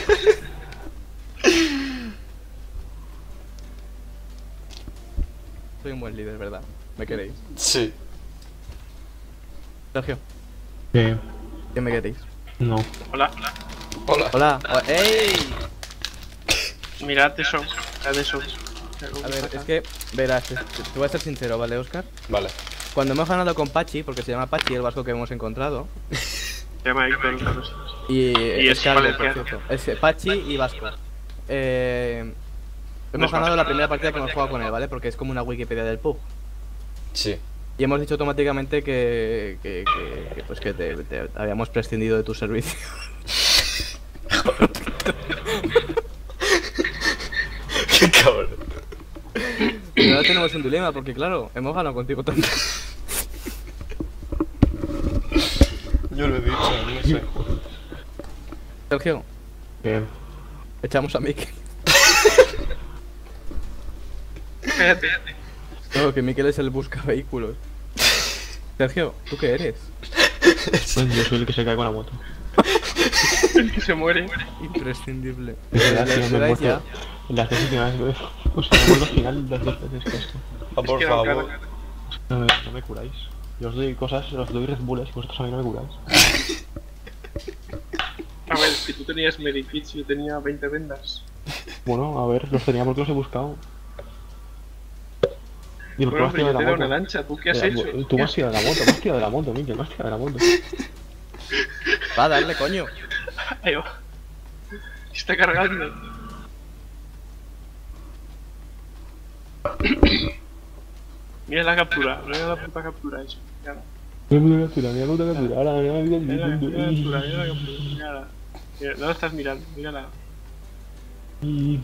Soy un buen líder, ¿verdad? ¿Me queréis? Sí. Sergio, ¿Qué? ¿qué me queréis? No. Hola, hola. Hola. Hola. O- ¡Ey! Mirad eso. Mirad eso. A ver, es que, verás, te, te voy a ser sincero, ¿vale, Oscar? Vale. Cuando hemos ganado con Pachi, porque se llama Pachi el vasco que hemos encontrado, Se llama Héctor, claro, sí. y, Y es es calvo, por valenciano. cierto. Es Pachi y vasco. Eh, hemos es ganado vasco. la primera partida que hemos jugado con él, ¿vale? Porque es como una Wikipedia del P U B. Sí. Y hemos dicho automáticamente que, que, que, que, pues que te, te habíamos prescindido de tu servicio. Qué cabrón. Y ahora tenemos un dilema, porque claro, hemos ganado contigo también. Yo lo he dicho, no sé. Sergio, ¿Qué? echamos a Mikel. Espérate. No, que Mikel es el busca vehículos. Sergio, ¿tú qué eres? Pues yo soy el que se cae con la moto. El que se muere. Imprescindible. Es verdad, ¿Le- tío, le me he dais muerto. ya? Las dos últimas veces. O sea, me he muerto al final las dos veces que esto. Ah, por Es que no, favor. cara, cara. No me, no me curáis. Yo os doy cosas, os doy Red Bulls y vosotros a mí no me curáis. A ver, si tú tenías Medikits y yo tenía veinte vendas. Bueno, a ver, los tenía porque los he buscado. Y porque Bueno, me has pero tirado yo de te la da una moto. lancha, ¿tú qué has Eh, hecho? Tú me has tirado de la moto, me has tirado de la moto, Mikel, me has tirado de la moto. Va, darle, coño. Ahí va. Está cargando. Mira la captura, mira la puta captura eso. Mírala. Mira la captura, mira la puta captura. Ahora, mira la Mira, mira la captura, captura. mira la captura, mírala. Mira, no la estás mirando, mírala. Y...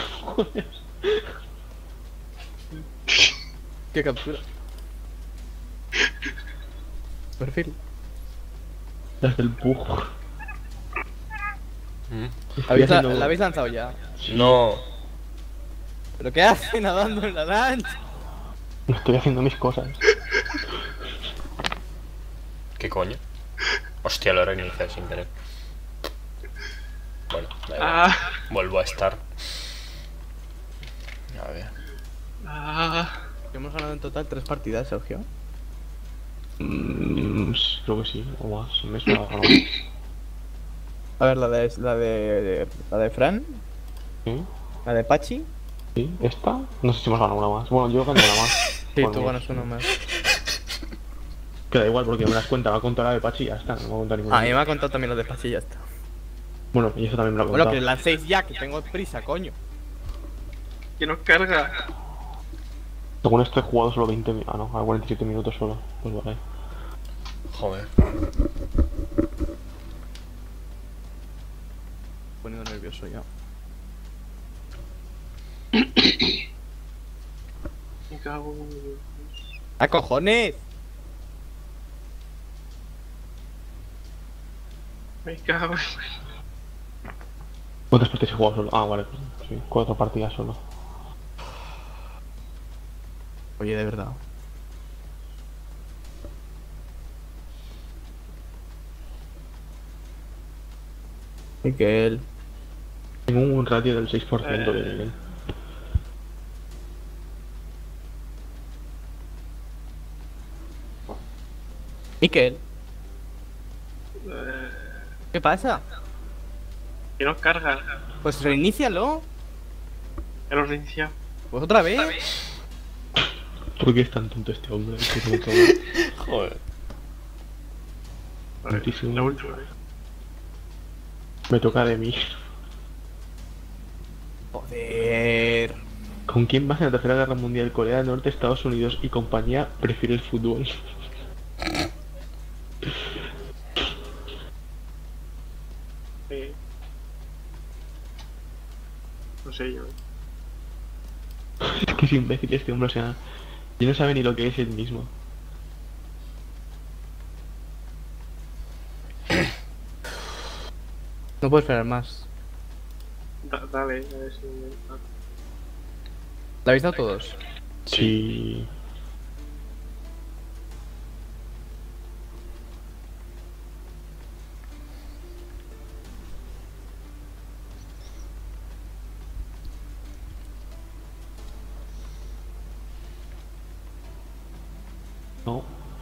¿Qué captura? Perfil. Las del Pug. Mm. Estoy ¿Habéis la, haciendo- la habéis lanzado ya? No. ¿Pero qué hace nadando en la lancha? Estoy haciendo mis cosas. ¿Qué coño? Hostia, lo he reiniciado sin querer. Bueno, da igual. Ah, Vuelvo a estar. A ver. ah. Hemos ganado en total tres partidas, Sergio. Mm, creo que sí, o más. Me suena algo. A ver, la de, la de, la de Fran, ¿Sí? la de Pachi. ¿Sí? ¿Esta? No sé si hemos ganado una más. Bueno, yo he ganado una más. Sí, Por tú mí. ganas uno más. Que da igual porque me das cuenta, me ha contado la de Pachi y ya está, no me ha contado ninguna. Ah, y me ha contado también lo de Pachi y ya está. Bueno, y eso también me lo ha Bueno, contado. que lancéis ya, que tengo prisa, coño. Que nos carga. Según esto he jugado solo veinte minutos. Ah, no, a cuarenta y siete minutos solo. Pues vale. Joder. Poniendo nervioso ya. Me cago en Dios. ¡A cojones! Me cago en... ¿Cuántas partidas he jugado solo? Ah, vale, pues sí, cuatro partidas solo. Oye, de verdad. Miquel. Tengo un ratio del seis por ciento de nivel. Miquel, Eh, ¿qué pasa? que nos carga. Pues reinícialo. Ya lo reinicia. Pues otra vez. ¿Por qué es tan tonto este hombre? Es que me cago. Joder. A ver, Tontísimo. la última. Me toca de mí. Joder. ¿Con quién vas en la tercera guerra mundial? Corea del Norte, Estados Unidos y compañía prefiere el fútbol. Eh, no sé yo. Es que es imbécil este hombre, o sea, y no sabe ni lo que es él mismo. No puedo esperar más. Da- dale, a ver si me... ah. ¿La habéis dado todos? Sí. No.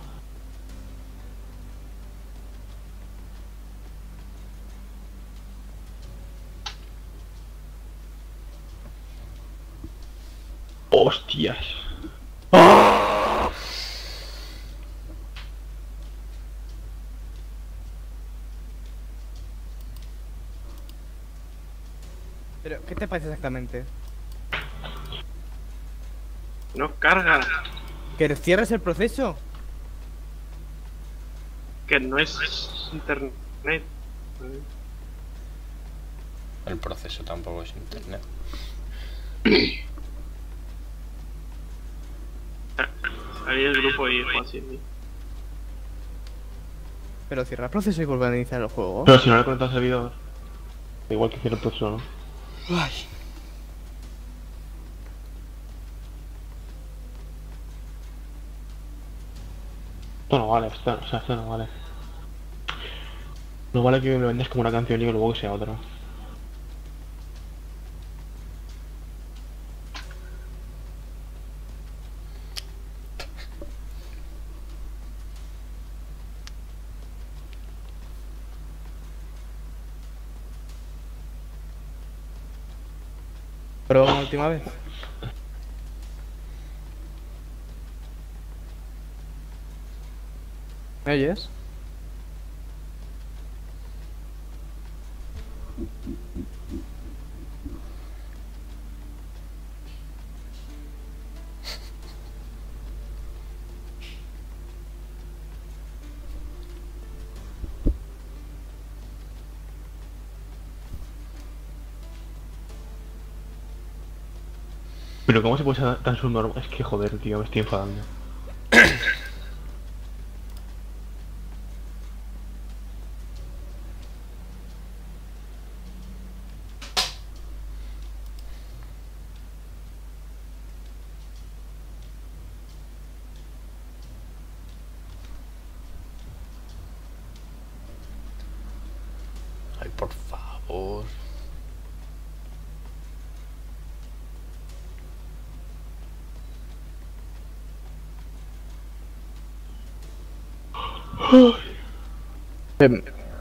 Hostias. Pero, ¿qué te parece exactamente? Nos carga. ¿Que cierres el proceso? Que no es internet. El proceso tampoco es internet. Salí del grupo y dijo así. Pero cierra el proceso y vuelve a iniciar el juego. Pero si no le conectas al servidor, da igual que hiciera el proceso, ¿no? Esto no vale, esto, o sea, esto no vale. No vale que me lo vendas como una canción y que luego que sea otra. Pero una última vez. ¿Me oyes? Pero ¿cómo se puede ser tan subnormal? Es que joder, tío, me estoy enfadando. Ay, por favor. Em.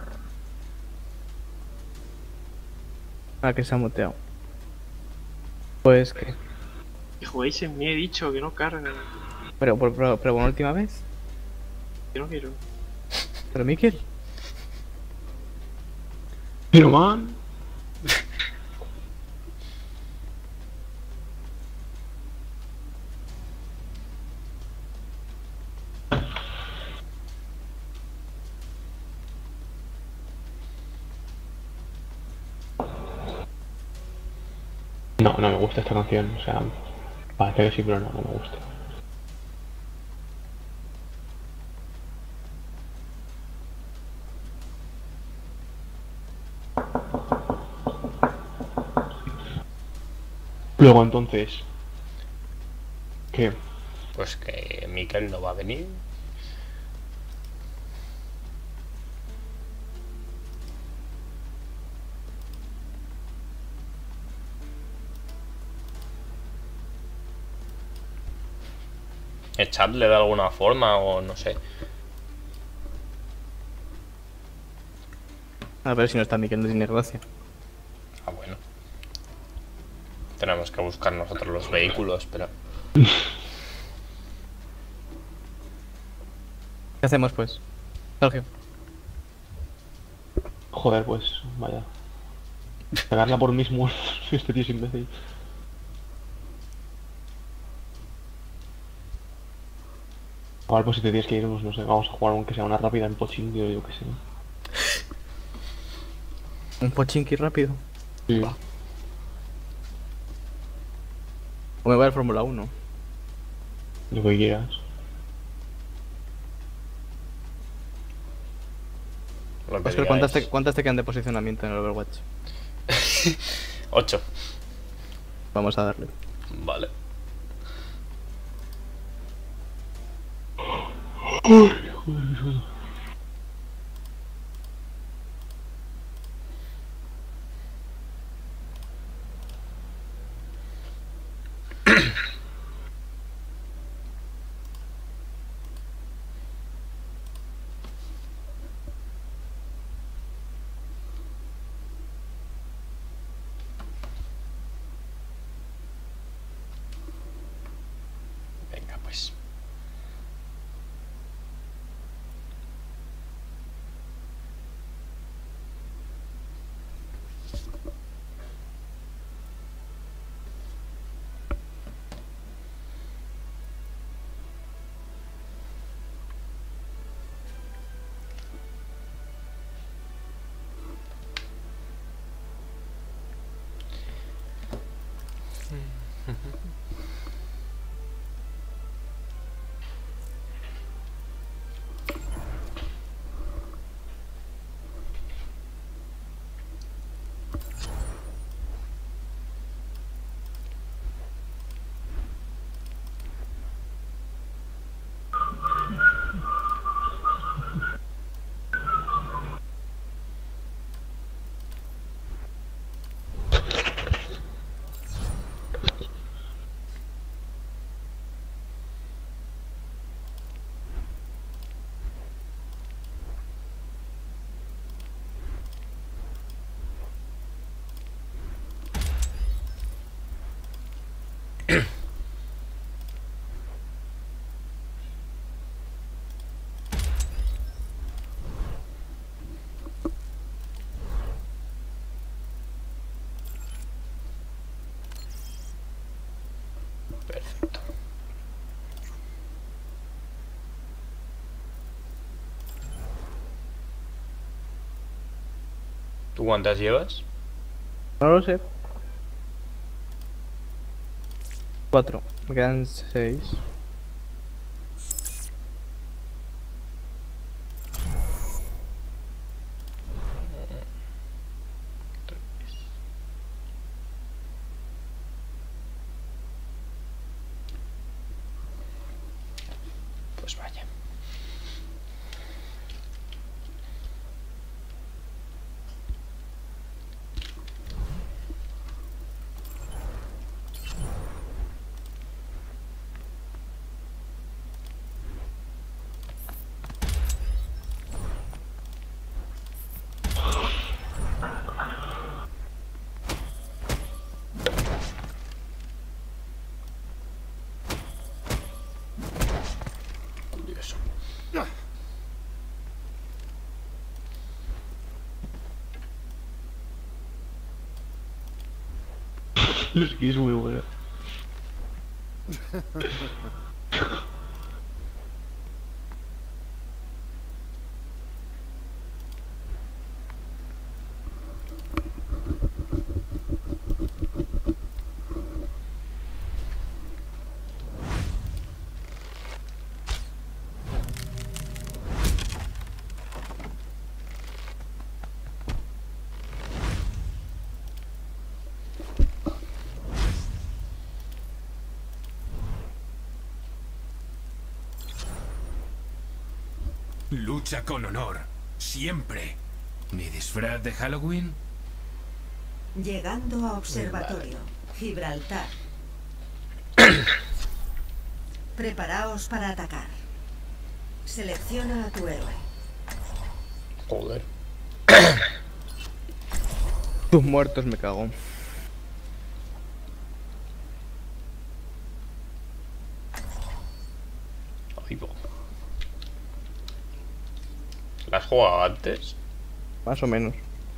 Ah, que se ha muteado. Pues que. Que juguéis en mí, he dicho que no carga. Pero, pero, pero, pero una última vez. Yo no quiero. Pero Miquel. Pero man. No, no me gusta esta canción, o sea, parece que sí, pero no, no me gusta. Luego entonces, ¿qué? Pues que Mikel no va a venir. Echarle de alguna forma o no sé. A ver si no está Miquel, no tiene gracia. Ah, bueno. Tenemos que buscar nosotros los vehículos, pero... ¿Qué hacemos pues? Sergio. Joder, pues, vaya. Pegarla por mismo, este tío es imbécil. A ver, pues si te tienes que ir, pues no sé, vamos a jugar aunque sea una rápida en Pochinki o yo qué sé. Un pochinki rápido. Sí. O me voy al Fórmula uno. Lo que quieras. Lo que Oscar, ¿cuántas te, digáis. ¿cuántas te quedan de posicionamiento en el Overwatch? Ocho. Vamos a darle. Vale. Venga, pues. Perfecto. ¿Tú cuántas llevas? No lo sé. Cuatro. Me quedan seis. Pues vaya. Es que es muy bueno. Lucha con honor, siempre. ¿Mi disfraz de Halloween? Llegando a observatorio, Gibraltar. Preparaos para atacar. Selecciona a tu héroe. Joder. Tus muertos me cago. Ay, bo. ¿La has jugado antes? Más o menos.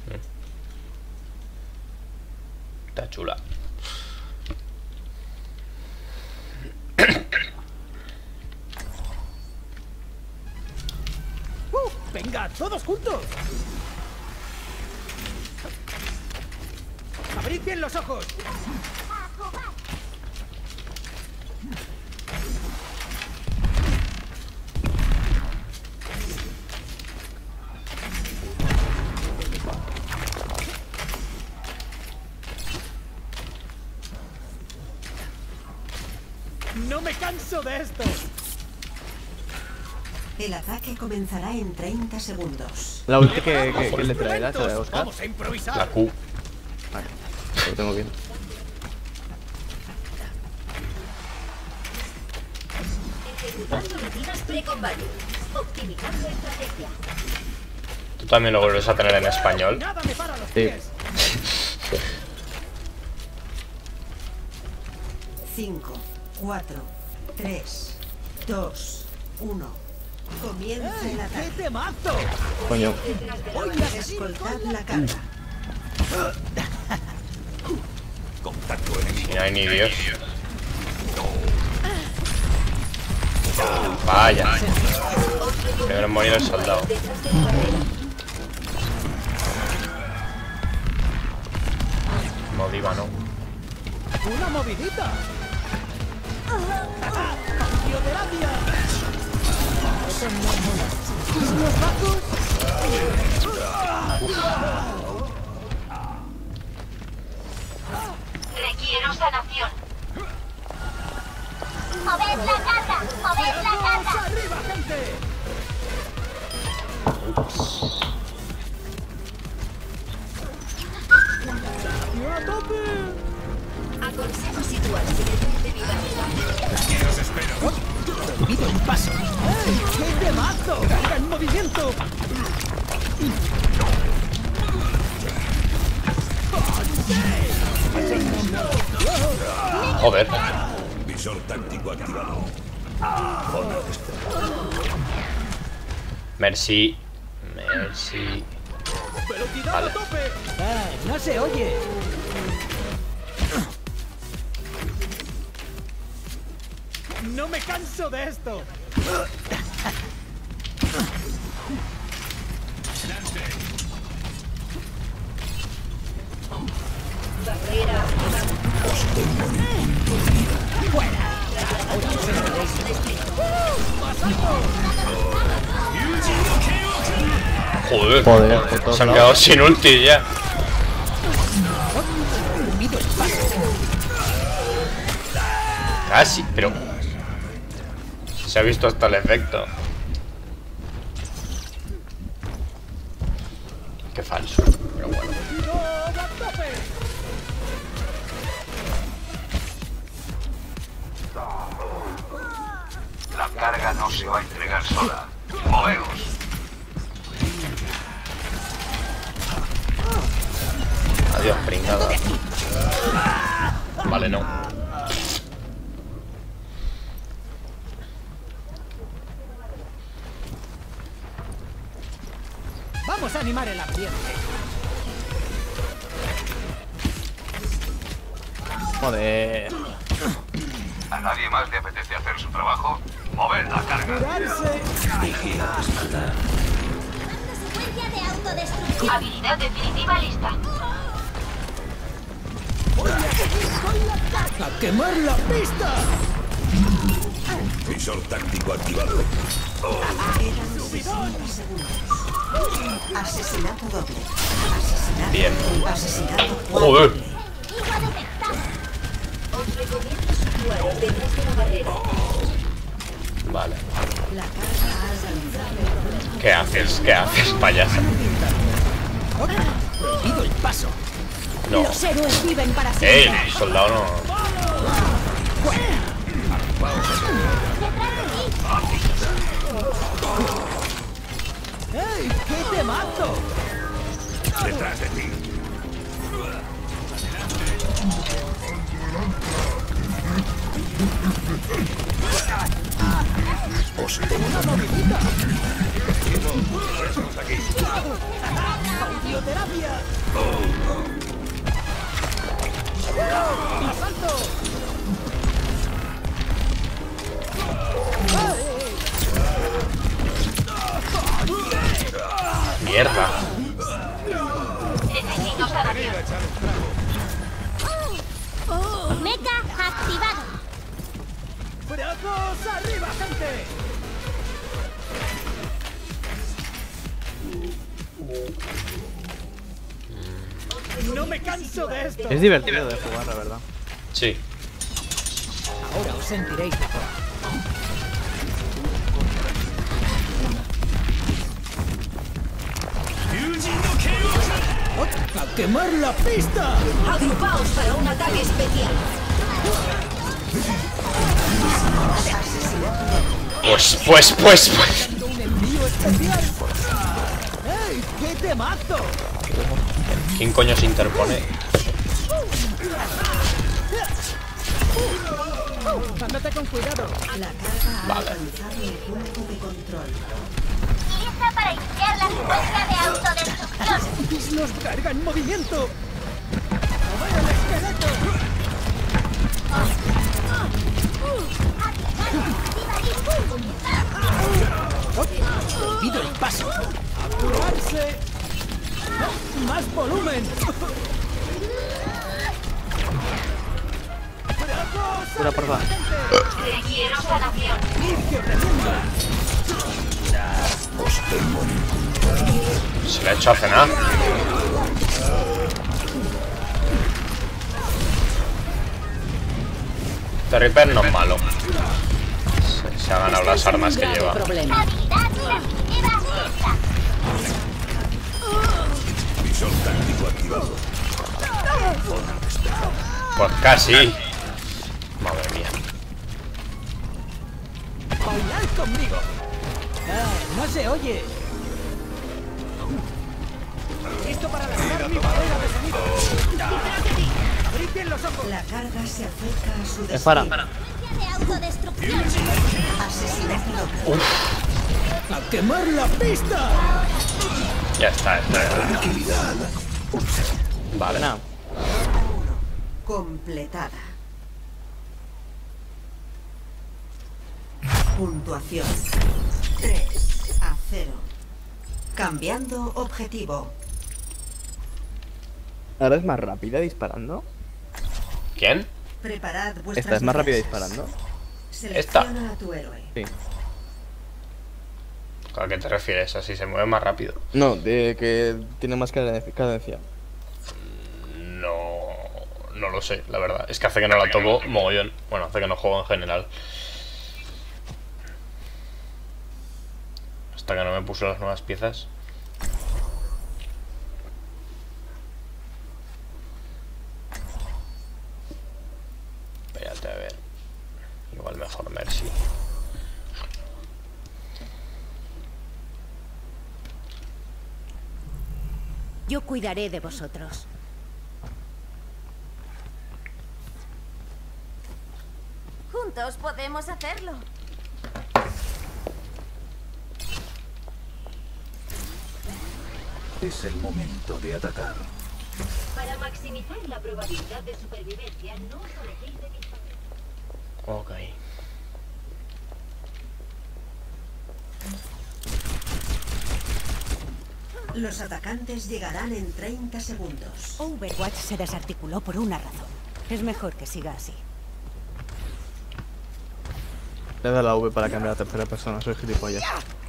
Está chula. Uh, ¡Venga, todos juntos! ¡Abrid bien los ojos! ¡No me canso de esto! El ataque comenzará en treinta segundos. La ulti que, que, que le traerás a Oscar. ¡Vamos a improvisar! La Q. Vale, lo tengo bien. Ejecutando rutinas pre-combate. Optimizando estrategia. ¿Tú también lo vuelves a tener en español? ¡Nada me para los Sí. pies! cinco, cuatro, tres, dos, uno. Comienza el ¡Qué ataque. temazo! Coño. Escoltad la carga. Contacto enemigo. Y no hay ni Dios. Vaya. Primero morir el soldado. Modiva, ¿no? ¡Una movidita! ¡Bioterapia! ¡Eso no mola! ¡Los bajos! Requiero sanación. ¡Moved la carga! ¡Moved la carga! ¡Arriba, gente! ¡Y a tope! Aconsejo situarse detrás de mi barriga. Os espero. ¡Pido un paso! ¡Ey! ¡Qué temazo! ¡Carga en movimiento! Joder. Visor táctico activado. Zona despejada. Merci. Merci. ¡Velocidad Vale. a tope! ¡Eh! ¡No se oye! ¡No me canso de esto! Barrera activada. Joder. Joder, por todos Se han lados. quedado sin ulti ya. Casi, pero... Se ha visto hasta el efecto. Qué falso, pero bueno. ¡Velocidad a tope! La carga no se va a entregar sola. Moveos. Adiós, pringada. Vale, no. Vamos a animar el ambiente. Joder. ¿A nadie más le apetece hacer su trabajo? Mover la carga. ¡Curarse! Vigila hasta. Secuencia de autodestrucción. Habilidad definitiva lista. ¡A quemar la pista! Visor táctico activado. Quedan sesenta segundos. Asesinato doble. Asesinato. Bien. Asesinato Joder. cuádruple. Hijo detectado. Os recomiendo situar detrás de la barrera. Vale. La carga ha alcanzado el problema. ¿Qué haces? ¿Qué haces, payasa? Prohibido el paso. No. Los héroes viven para ¡Ey! siempre. El soldado no. ¡Ey! ¡Qué temazo! Detrás de ti. Os tengo. ¡Una movidita! Estamos aquí. ¡Audioterapia! ¡Asalto! Mierda. Necesito sanación. Mecha activado. ¡Brazos arriba, gente! ¡No me canso de esto! Es divertido de jugar, la verdad. Sí. Ahora os sentiréis mejor. ¡A quemar la pista! Agrupaos para un ataque especial. Pues, pues, pues, pues. ¡Un envío especial! ¡Ey! ¡Qué temazo! ¿Quién coño se interpone? ¡Ándate con cuidado! La carga ha Vale. alcanzado el punto de control. Lista para iniciar la secuencia de autodestrucción. ¡Islos carga en movimiento! ¡Mover el esqueleto! ¡Prohibido el paso! ¡Apurarse! ¡Más volumen! ¡Brazos! Pura porfa. Requiero sanación. ¡Inicio revienta! Se le ha hecho a cenar. Este Reaper no es malo. Se, se ha ganado las armas que lleva. Habilidad definitiva lista. Visor táctico activado. Pues casi. Madre mía. ¡Bailad conmigo! Ah, ¡no se oye! ¡Listo para lanzar mi barrera de sonido! ¡Abrid bien los ojos! La carga se acerca a su Es para. destino. De autodestrucción. Asesinato doble. ¡A quemar la pista! Ya está, esto es- Vale. Nada. Completada. Puntuación tres a cero. Cambiando objetivo. Ahora es más rápida disparando. ¿Quién? Preparad vuestras Esta es más rápida defensas. disparando. Selecciona a tu héroe. Sí. ¿A qué te refieres? Así se mueve más rápido. No, de que tiene más caden- cadencia. No, no lo sé, la verdad. Es que hace que no la toco mogollón. Bueno, hace que no juego en general. Hasta que no me puse las nuevas piezas. Espérate a ver. Igual mejor Mercy. Yo cuidaré de vosotros. Juntos podemos hacerlo. Es el momento de atacar. Para maximizar la probabilidad de supervivencia, no os alejéis de mis papeles. Ok. Los atacantes llegarán en treinta segundos. Overwatch se desarticuló por una razón. Es mejor que siga así. Le da la V para cambiar a tercera persona, soy gilipollas.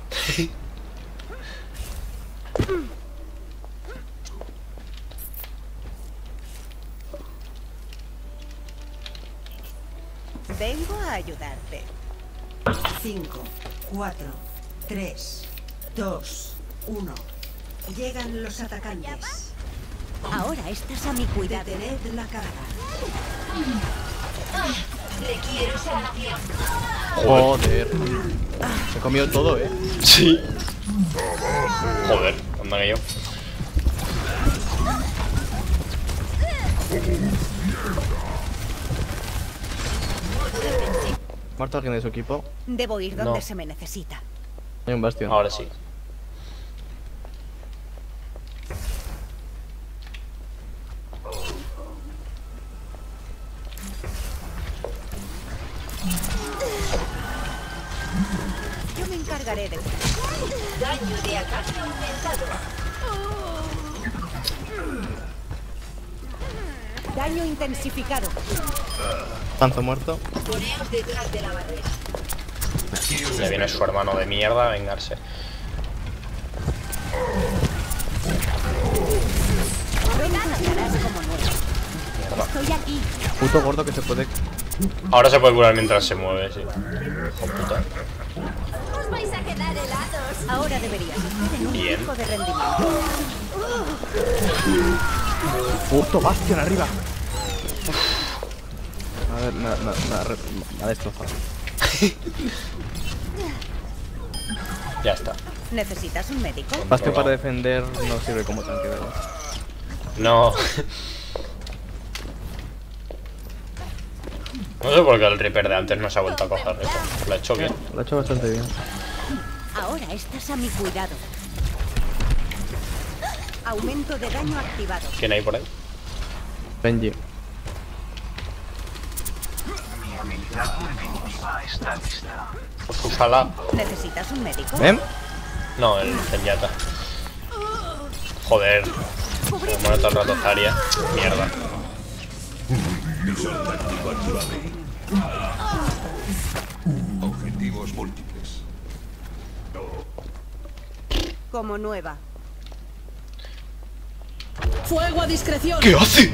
Vengo a ayudarte. cinco, cuatro, tres, dos, uno. Llegan los atacantes. Ahora estás a mi cuidado. Detened la carga. Requiero sanación. Joder. Se comió todo, eh. Sí. Joder, anda que yo. ¿Muerto alguien de su equipo? Debo ir donde No. se me necesita. Hay un bastión. Ahora sí. Yo me encargaré de... Daño de ataque aumentado. Daño intensificado. Panzo muerto. Poneos detrás de la barrera. Le viene su hermano de mierda a vengarse. Pronto estarás como nuevo. Mierda. Estoy aquí. Puto gordo que se puede. Ahora se puede curar mientras se mueve, sí. Hijo puta. Os vais a quedar helados. Ahora deberías estar en un Bien. pico de rendimiento. Puto bastión arriba. A ver, me, me, me, ha re- me ha destrozado. Ya está. ¿Necesitas un médico? Bastión para defender no sirve como tanque, ¿verdad? No. No sé por qué el Reaper de antes no se ha vuelto a coger eso. Lo ha hecho bien. Lo ha hecho bastante bien. Ahora estás a mi cuidado. Aumento de daño activado. ¿Quién hay por ahí? Benji. Mi habilidad definitiva está lista. Pues úsala. ¿Necesitas un médico? ¿Ven? No, el Zenyatta. Joder. Me muero todo el rato Zarya. Mierda. Visor táctico activable. Objetivos múltiples. Como nueva. Fuego a discreción. ¿Qué hace?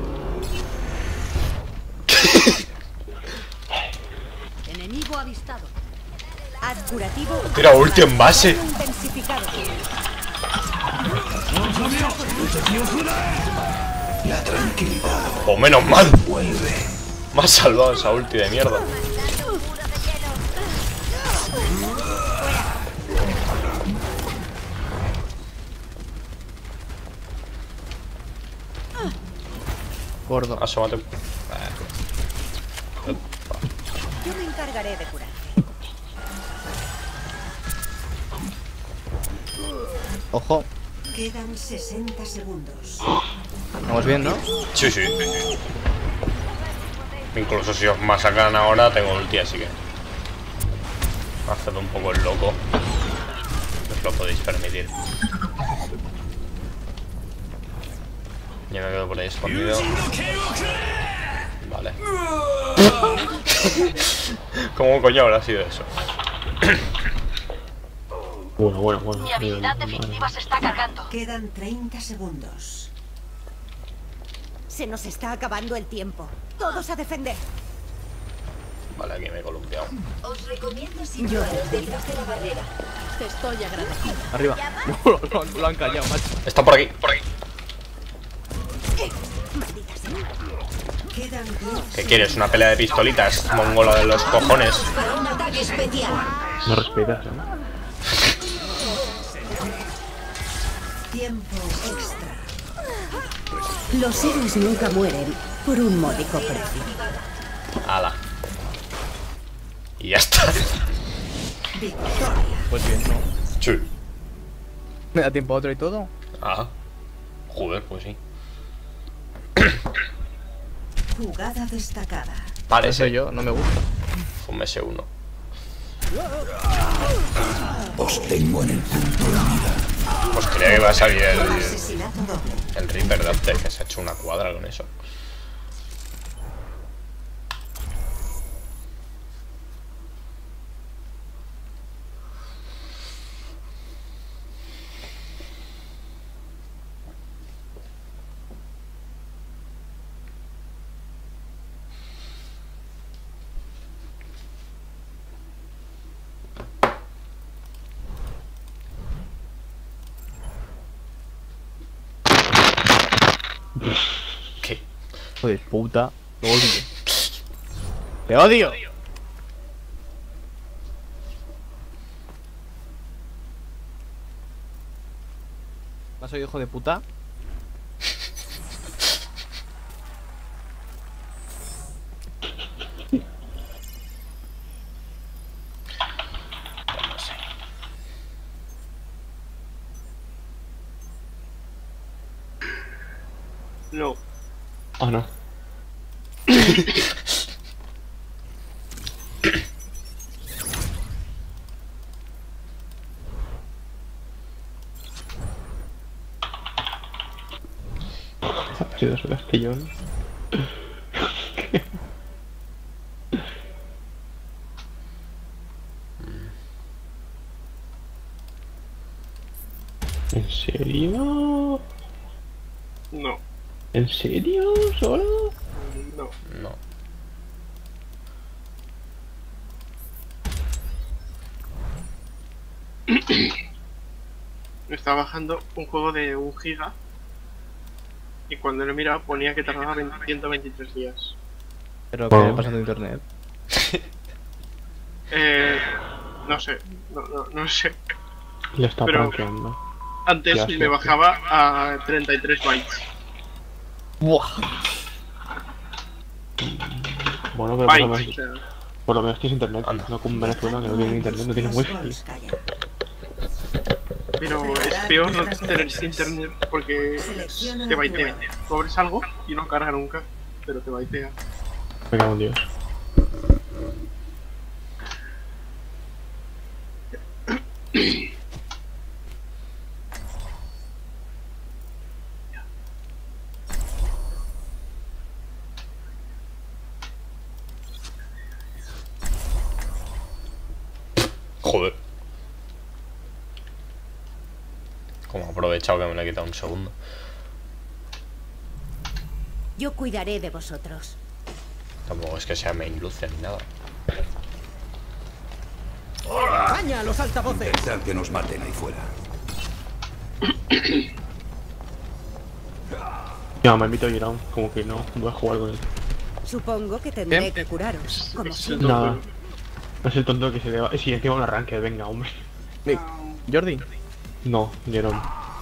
Enemigo avistado. Haz curativo. Tira ulti en base. Intensificado. La tranquilidad O menos mal. vuelve. Me has salvado esa ulti de mierda. Gordo. Asómate. Yo me encargaré de curarte. Ojo. Quedan sesenta segundos. Vamos bien, ¿no? Sí, sí. Incluso si os masacran ahora, tengo ulti, así que haced un poco el loco. Os lo podéis permitir. Ya me quedo por ahí escondido. Vale. ¿Cómo coño habrá sido eso? Bueno, bueno, bueno. Mi habilidad definitiva se está cargando. Quedan treinta segundos. Se nos está acabando el tiempo. Todos a defender. Vale, aquí me he columpiado. Os recomiendo situaros detrás de la barrera. Te estoy agradecido. Arriba. lo, lo- lo han callado, macho. Está por aquí, por aquí. Maldita sea. Quedan diez. ¿Qué quieres? ¿Una pelea de pistolitas? Mongola de los cojones. Para un ataque especial. No respiras, ¿no? Tiempo extra. Los héroes nunca mueren por un módico precio. Ala. Y ya está. Victoria. Pues bien, ¿no? Sí. ¿Me da tiempo a otro y todo? Ah. Joder, pues sí. Jugada destacada. Vale, Eso yo, no me gusta. Un ese uno. Os tengo en el punto de mira. Pues creía que iba a salir el, Asesinato doble. el Reaper de After, que se ha hecho una cuadra con eso. ¿Qué? Hijo de puta. Te odio. ¡Te odio! ¿Has oído, hijo de puta? No. Ah, no. Ha sido su Castellón. ¿En serio? No. ¿En serio? ¿Solo? No. No. Me estaba bajando un juego de un giga y cuando lo miraba ponía que tardaba ciento veintitrés días. ¿Pero qué pasa en internet? Eh... No sé. No, no, no sé. Le está Pero prankeando. antes Ya, me sí, bajaba a treinta y tres bytes. ¡Buah! Bueno, pero por lo Bytes, menos, o sea, por lo menos tienes internet. Anda. No como en Venezuela, que no tiene internet, no tiene wifi. Volskaya. pero es peor no tener internet porque te baitea. Tú abres algo y no carga nunca, pero te baitea. Me cago en Dios. Joder. Como he aprovechado que me le he quitado un segundo. Yo cuidaré de vosotros. Tampoco es que sea main luce ni nada. ¡Caña a los altavoces! Pensad que nos maten ahí fuera. No, me invito a Girón, como que no, voy a jugar con él. Supongo que tendré que curaros, como siempre. Nada. No es el tonto que se le va. Sí, encima un arranque, venga, hombre. Nick, Jordi. No, Girón.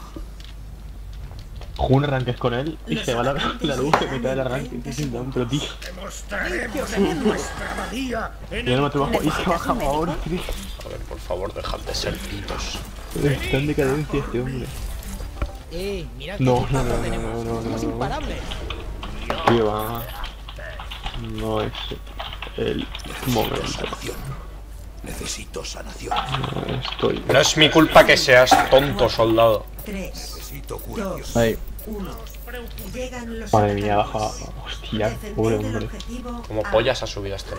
Juego un arranque con él y se va la, la luz en mitad del arranque. Es un don, pero tío. Demostraremos nuestra abadía en Yo no me atrevo a jugar. Y se baja ahora, tío. A ver, por favor, dejad de ser pintos. Está en decadencia este hombre. Eh, mira No, qué no, equipazo no, no, tenemos. no, no, Somos no. imparables. Tío, va. No es el momento. sanación. Necesito sanación. No estoy. No es mi culpa que seas tonto, soldado. tres, Necesito curación. dos, Ahí. uno. Llegan los Madre mía, atacantes. baja. Hostia, Defended pobre el hombre. objetivo Como A. pollas ha subido este.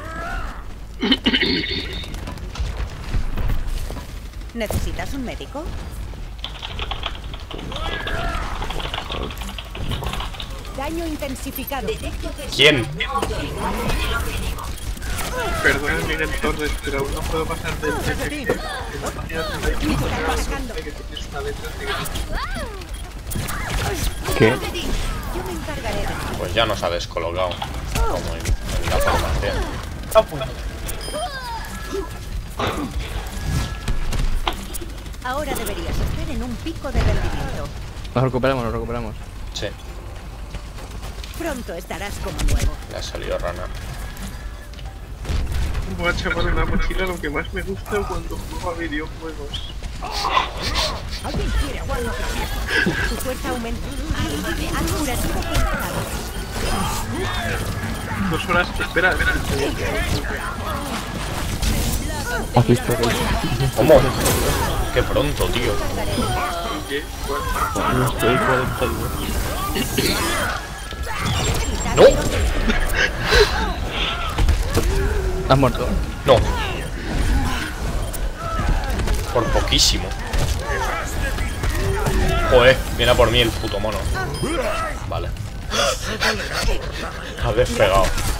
¿Necesitas un médico? Daño intensificado. ¿Quién? Perdón, Miguel Torres, pero aún no puedo pasar del T F G. Que tienes una letra ¿Qué? Yo me encargaré de ti. Pues ya nos ha descolocado. Como en, en la formación. Ahora deberías estar en un pico de rendimiento. Nos recuperamos, nos recuperamos. Sí, Pronto estarás como nuevo. le ha salido rana. Voy a chapar una mochila lo que más me gusta cuando juego a videojuegos. ¿Alguien quiere Tu fuerza aumenta. Haz curativo controlado. Dos horas, espera, espera. ¿Has visto? ¿Cómo? Qué pronto, tío. ¿Qué? No estoy cuarenta y dos. ¡No! ¿Has muerto? No. Por poquísimo. Joder, viene a por mí el puto mono. Vale. Has despegado.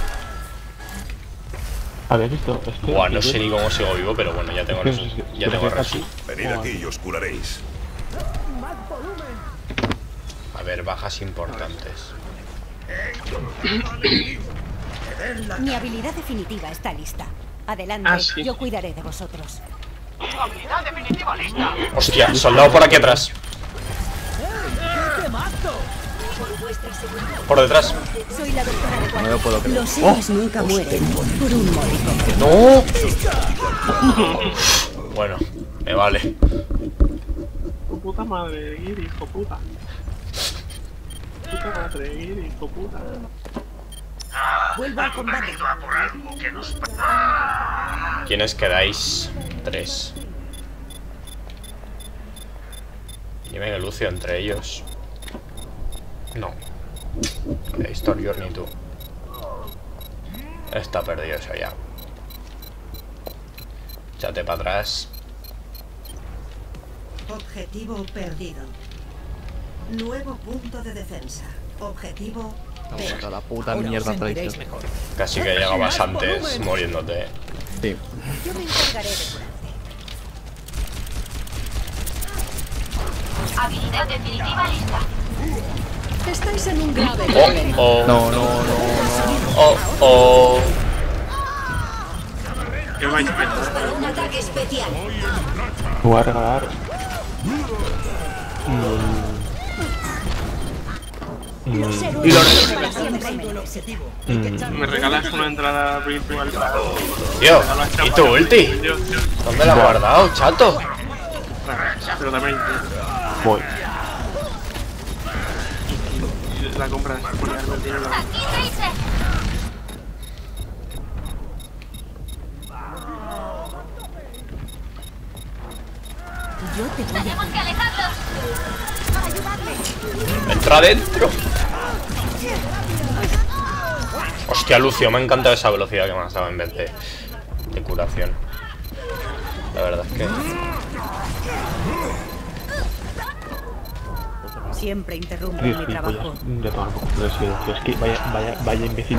¿Habéis visto? Es que Buah, no sé ni cómo sigo vivo, pero bueno, ya tengo Es el, que- es que- ya tengo el pero es que resu. Venid aquí y os curaréis. A ver, bajas importantes. Mi habilidad definitiva está lista. Adelante, Ah, sí. yo cuidaré de vosotros. Hostia, soldado por aquí atrás. Por detrás. Soy la doctora de No me lo puedo creer. Los héroes nunca mueren por un módico. ¡No! Bueno, me vale. Tu puta madre, Giri, hijo puta. Puta madre, Giri, hijo puta. Vuelvo al combate. ¿Quiénes quedáis? Tres. Dime que Lucio entre ellos. No. Quedáis Thorjorn y tú. Está perdido eso ya. Échate para atrás. Objetivo perdido. Nuevo punto de defensa. Objetivo Puta, la puta mierda traición. Casi que llegabas antes muriéndote. Sí. Yo me encargaré de curarte. Habilidad definitiva lista. Estáis en un grave Oh, problema. oh, No, no, no, oh, oh. ¿Qué vais a pensar? Para un ataque especial. Voy a regalar. Mm. Los Mm. héroes para siempre me necesitan. Mm. ¿Me regalas una entrada virtual para Tío, ¿y tu ulti? Dios, Dios. ¿Dónde la has guardado, chato? Pero también Voy. la compras por el dinero. Aquí Tracer. Yo te voy a Tenemos que alejarlos. Entra adentro. Hostia, Lucio, me ha encantado esa velocidad que me has dado en vez de, de curación. La verdad es que... Siempre interrumpo Dios, mi gilipollas. trabajo. Ya tomar poco de silencio. Es que vaya, vaya, vaya imbécil.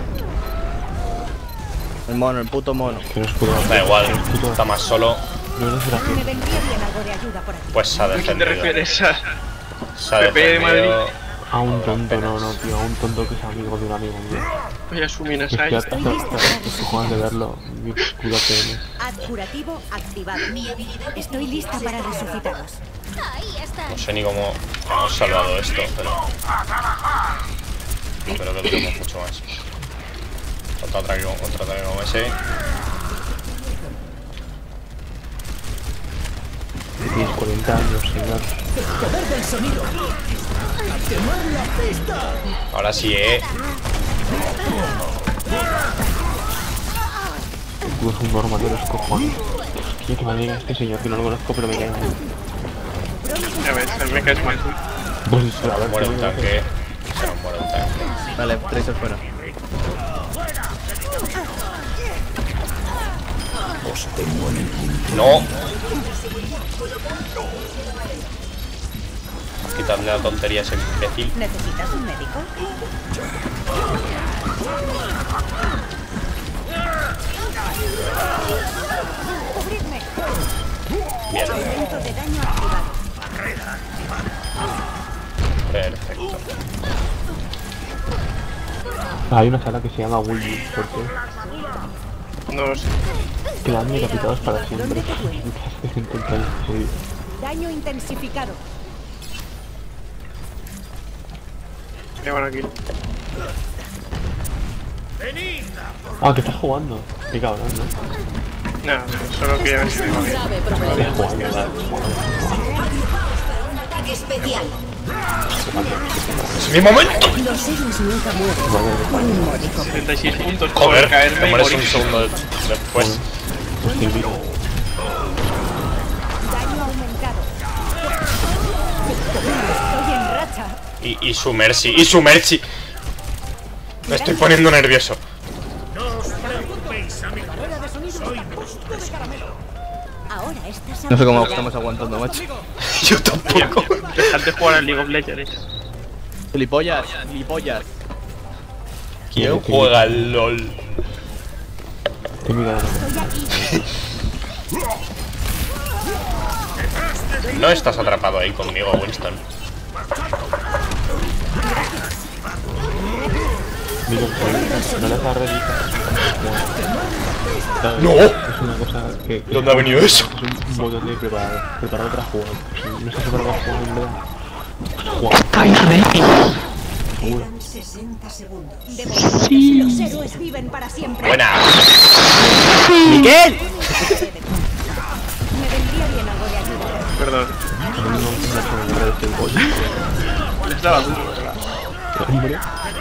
El mono, el puto mono. Que no es puto. Da igual, está más solo. No es desgracia. Me vendría bien algo de ayuda por aquí. Pues se ha ¿A quién te defendido. refieres? ¿A Se ha Pepe de defendido. A un tonto, no, no, tío. A un tonto que es amigo de un amigo mío. Voy a asumir Es que esa hasta los cojones de verlo. Mi culo que es. Haz curativo activado. Estoy lista para resucitaros. Ahí está. No sé ni cómo hemos salvado esto, pero... Espero que duremos mucho más. Otro ataque, otro ataque como ese. Tienes cuarenta años, señor. Ahora sí, eh. Tú eres un normal de los cojones. Quiero que me diga este señor que no lo conozco, pero me cae mal. A ver, me caes mal. Pues a ver, Muere ¿qué un me hace? tanque. Se nos muere un tanque. Vale, Tracer fuera. No. Quitarle la tontería a ese imbécil. ¿Necesitas un médico? Cubridme. Bien. Aumento de daño activado. Perfecto. Hay una sala que se llama Willy, porque No lo sé. quedan decapitados para siempre. ¿Dónde te duele? ¿Qué haces cincuenta años? Sí. Daño intensificado. Me van aquí. Ah, que estás jugando. Qué cabrón, ¿no? No, solo que ya me se me va bien. Estás jugando, ¿verdad? especial. ¡Es mi momento! Los héroes nunca mueren por un módico. setenta y seis puntos. Joder, caerme te y mueres morir. un segundo después. Daño aumentado. Estoy en racha. Y, y su Mercy, y su Mercy. Me estoy poniendo nervioso. No os preocupéis, amigo. Barrera de sonido. Soy monstruo de caramelo. Ahora estás No sé cómo estamos aguantando, macho. Yo tampoco. Dejad de jugar al League of Legends. Gilipollas, gilipollas. ¿Quién juega al LOL? No estás atrapado ahí conmigo, Winston. No les da redita. ¡No! Es una cosa que... que ¿Dónde ha venido eso? Es un botón de preparado, preparado para jugar. Si no estás preparado para jugar, en verdad. Jugar. ¡Cállate! Quedan sesenta segundos. Sí. Los héroes viven para siempre. ¡Buena! ¡Miguel! Me vendría bien algo de ayuda. Perdón. Les daba duro, ¿verdad? Hombre.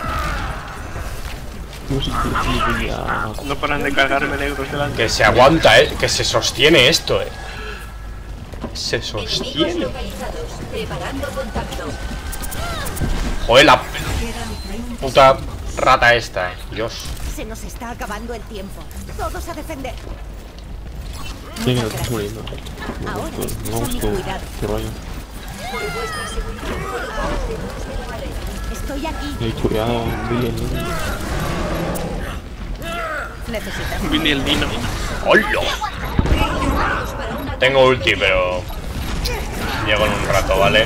No sé qué quería... No paran de cargarme negros delante. Que se aguanta, eh. Que se sostiene esto, eh. Se sostiene. Localizados. Preparando contacto. Joder, la puta rata esta, eh. Dios. Se nos está acabando el tiempo. Todos a defender. Sí, que no estás muriendo. Ahora No estás a vamos mi tú. cuidado. Qué rollo. Por vuestra seguridad, colocaos detrás de la pared. Estoy aquí. Ey, cuidado, Billy. Necesitas. Vini el Dino. ¡Hola! Tengo ulti, pero... llego en un rato, ¿vale?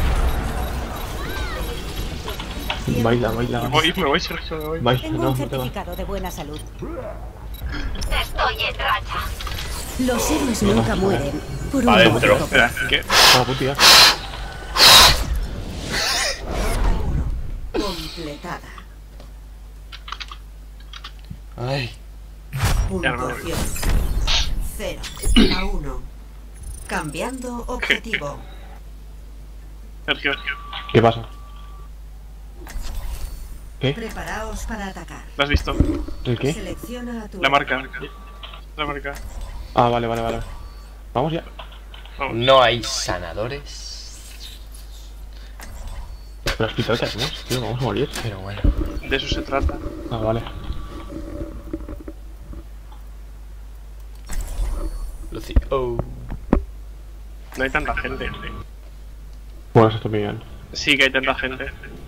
Baila, baila. Me voy, me voy, Sergio, me voy. Baila, Tengo no, un no te va. certificado de buena salud. Estoy en racha. Los héroes nunca mueren por un Adentro. módico. Espera, ¿qué? Ah, putia. Completada. Ay. Puntuación. cero a uno. Cambiando objetivo. Sergio. ¿Qué pasa? ¿Qué? Preparaos para atacar. ¿Lo has visto? ¿El qué? Selecciona a tu La marca. La marca. Ah, vale, vale, vale. Vamos ya. Vamos. No hay sanadores. Pero hospital, ¿qué hacemos? Tío, vamos a morir. Pero bueno. De eso se trata. Ah, vale. Lucy. Oh. No hay tanta gente. Bueno, eso está muy bien. Sí que hay tanta gente.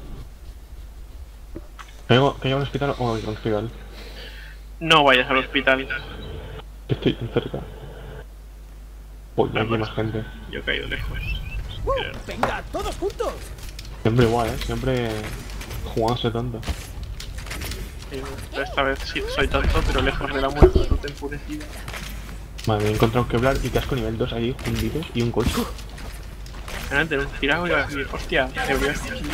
¿Que haya que haya un hospital o un hospital? No vayas al hospital. Estoy tan cerca. Uy, hay aquí más gente. Yo he caído lejos. Uh, venga, todos juntos. Siempre igual, eh. Siempre jugándose tanto. Pero esta vez sí soy tonto, pero lejos de la muerte, no te enfurecido. Vale, me he encontrado un Kevlar y casco nivel dos ahí juntitos y un coche. Delante, un tirago y a decir, hostia, te voy a hacer una.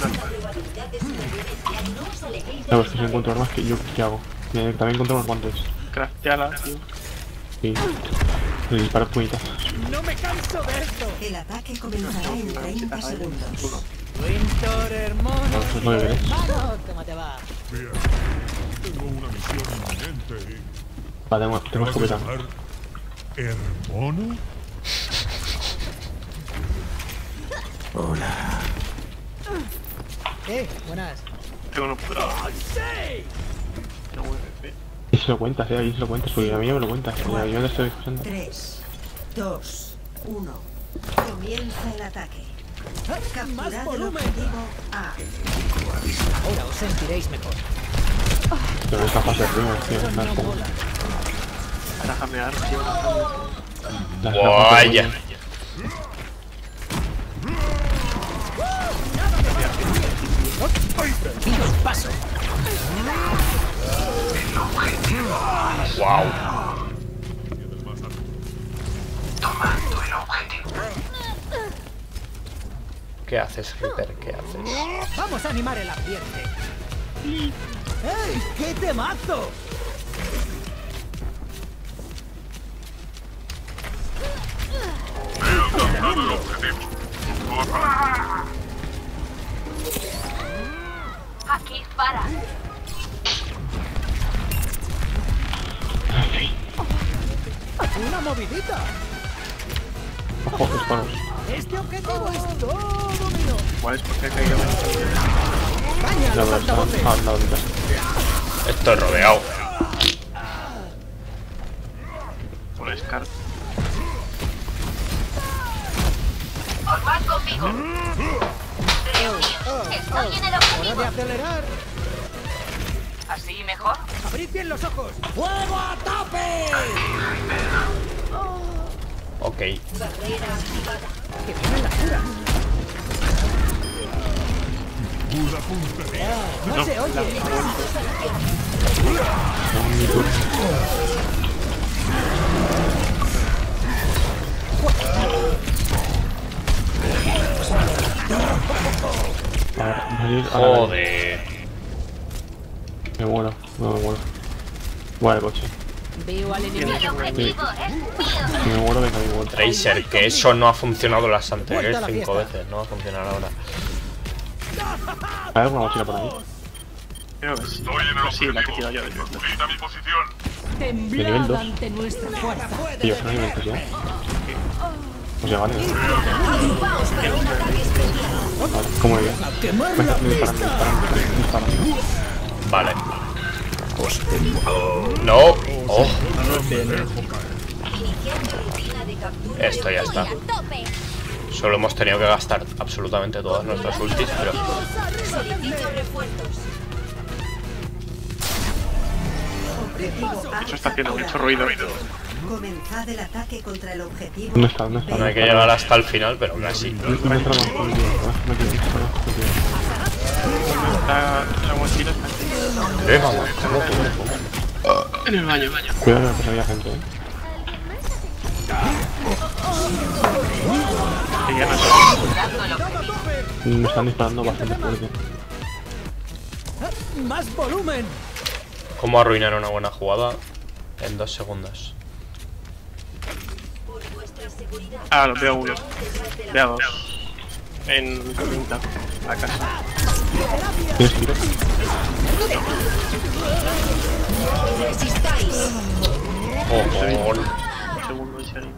Claro, es que si encuentro armas, que yo qué hago? Eh, también encuentro unos guantes. Crafteala, tío. Sí. Le disparo puñetazos. No me canso de esto. El ataque comenzará en treinta segundos. Winter, hermano. No, eso es lo que querés. Hermano, ¿cómo te va? Bien. Tengo una misión inminente. Vale, tengo, tengo ¿Te vas a escopeta. llamar ¿Hermono? Hola. Eh, buenas. Tengo unos putos. No, güey, ve. Y se lo cuentas, eh, ahí se lo cuentas, porque a mí no me lo cuentas. A mí no te estoy escuchando. tres, dos, uno. Comienza el ataque. Capturad el volumen. objetivo A. Ahora os sentiréis mejor. Pero esta fase de primo, tío. Las como. Déjame dar, tío. Las Vaya. Pidos paso. Wow. Tomando el objetivo. ¿Qué haces, Reaper? ¿Qué haces? Vamos a animar el ambiente. ¡Ey! ¡Qué temazo! movidita. Ojo, disparos. Este objetivo es todo mío. ¿Cuál es? Porque ha caído. Caña, Ya los lo está altavoces. al lado de mi casa. Estoy rodeado. Por el Scar. Formad conmigo. Reunidos. Estoy en el Hora de objetivo. acelerar. ¿Así mejor? Abrid bien los ojos. ¡Fuego a tope! Ok. Barrera activada. Que viene la cura. No se oye. A ver, venid a la- Joder. Me muero, no me muero. Voy al coche. Veo al enemigo. El objetivo es mío. Si me muero, venga, me muero. Tracer, que eso no ha funcionado las anteriores Vuelta a la cinco fiesta. veces, no va a funcionar ahora. ¿Hay alguna mochila por ahí? Creo que sí. Sí, la que he tirado yo de hecho. Visita mi posición. De nivel Temblad dos. ante nuestra fuerza. Tío, son nivel tres ya. Pues ya vale. Vale, ¿cómo iba? ¡Quemar Venga, la me disparan, me pista! disparan, me disparan. Vale. No. Oh, Iniciando rutina de captura. esto ya está. Solo hemos tenido que gastar absolutamente todas nuestras ultis, pero Solicito refuerzos. Objetivo A Eso está haciendo mucho ruido. Comenzad el ataque contra el objetivo. ¿Dónde está? ¿Dónde está? no hay que llegar hasta el final, pero aún así. ¿Dónde está la más? ¿Dónde está? Ah, me quedo disparado, me quedo. Está la mochila está aquí. Eh, vamos, ¿cómo, cómo? En el baño. Cuidado, que había gente, eh. Que ya no sé. Dando el objetivo. Me están disparando bastante fuerte. ¡Más volumen! ¿Cómo arruinar una buena jugada en dos segundos? Por vuestra seguridad. Ah, los veo uno. Veo a dos. En cinta. La casa. ¿Tienes tiro? Resistáis. Oh, Un segundo y seguimos.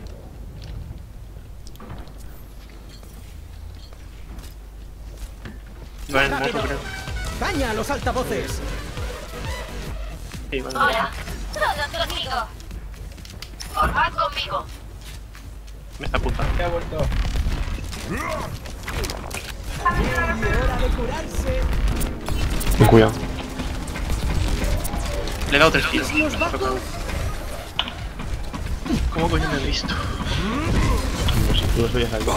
Va en moto, creo. ¡Caña, los altavoces! Sí, va en Hola. Todos conmigo. Formad conmigo. Me está apuntando. ¡Hora de curarse! Ten cuidado. Le he dado tres tiros. ¡Los bajos! ¿Cómo coño me he visto? No sé, tú los veías ahí.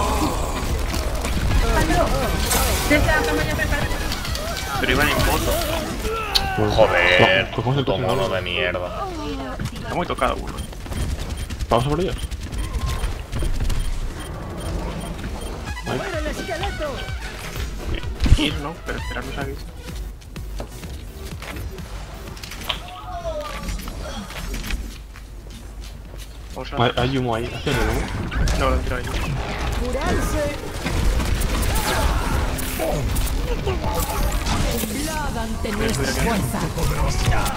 Pero iban en moto. Bueno, joder, no, cogemos el coche, mono ¿no? de mierda. Está muy tocado uno. ¿Vamos sobre ellos? ¡Muere el esqueleto! Ir, ¿no? Pero esperarnos aquí. Vamos a... Hay, hay humo ahí, hacia el humo. No, lo tiro ahí. ¡Curarse! Temblad ante nuestra fuerza.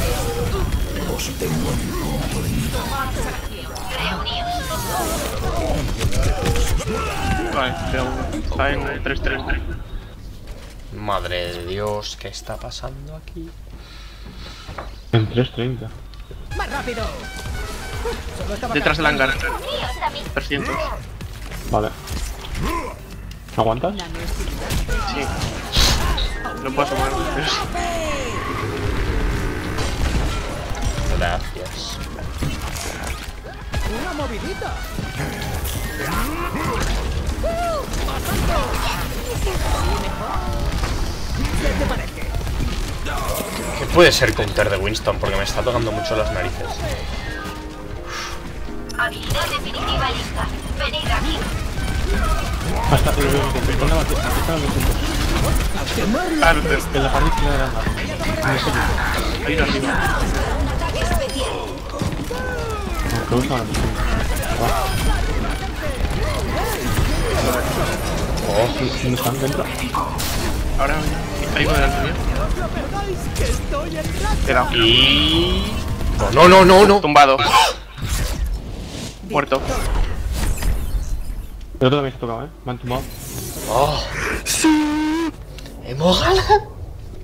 Vale, queda uno. Está en tres treinta. Madre de Dios, ¿qué está pasando aquí? En tres treinta. ¡Más rápido! Solo estaba Detrás del hangar. Unidos a mí. trescientos. Vale. ¿Aguantas? Sí. No puedo tomar, pero sí. Gracias. ¡Una movidita! ¿Qué te parece? ¿Qué puede ser counter de Winston? Porque me está tocando mucho las narices. Habilidad definitiva lista. Venid aquí. Hasta el en la batalla. Ah, lo tengo. En la pared izquierda de la hangar. Ahí arriba. Ataque especial. No, creo que estaba en la piscina. Oh, ¿Dónde están? ¿Dentro? Ahora hay uno delante mío. ¡No lo perdáis, que estoy en racha! Te he dado. y... No, no, no, no. Tumbado. Muerto. El otro también se ha tocado, eh. Me han tumbado. ¡Oh! ¡Sí! ¡Hemos ganado!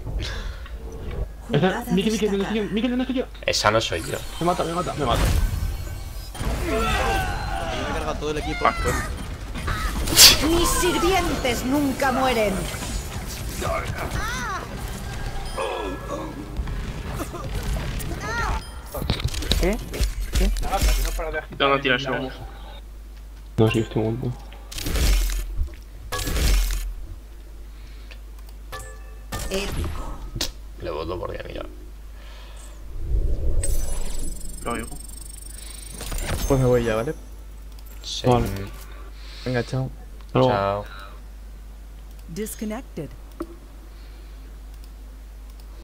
Esa, Miki, Miki, ¿dónde estoy yo? Miki, ¿dónde estoy yo? Esa no soy yo. Me mata, me mata, me mata. Me carga todo el equipo. Mis sirvientes nunca mueren. ¿Qué? ¿Qué? ¿Dónde tiras el humo? No, sí, estoy muerto. Épico. Le voto por mira. Lo oigo. Pues me voy ya, ¿vale? Sí. Vale. Venga, chao. Chao. Disconnected.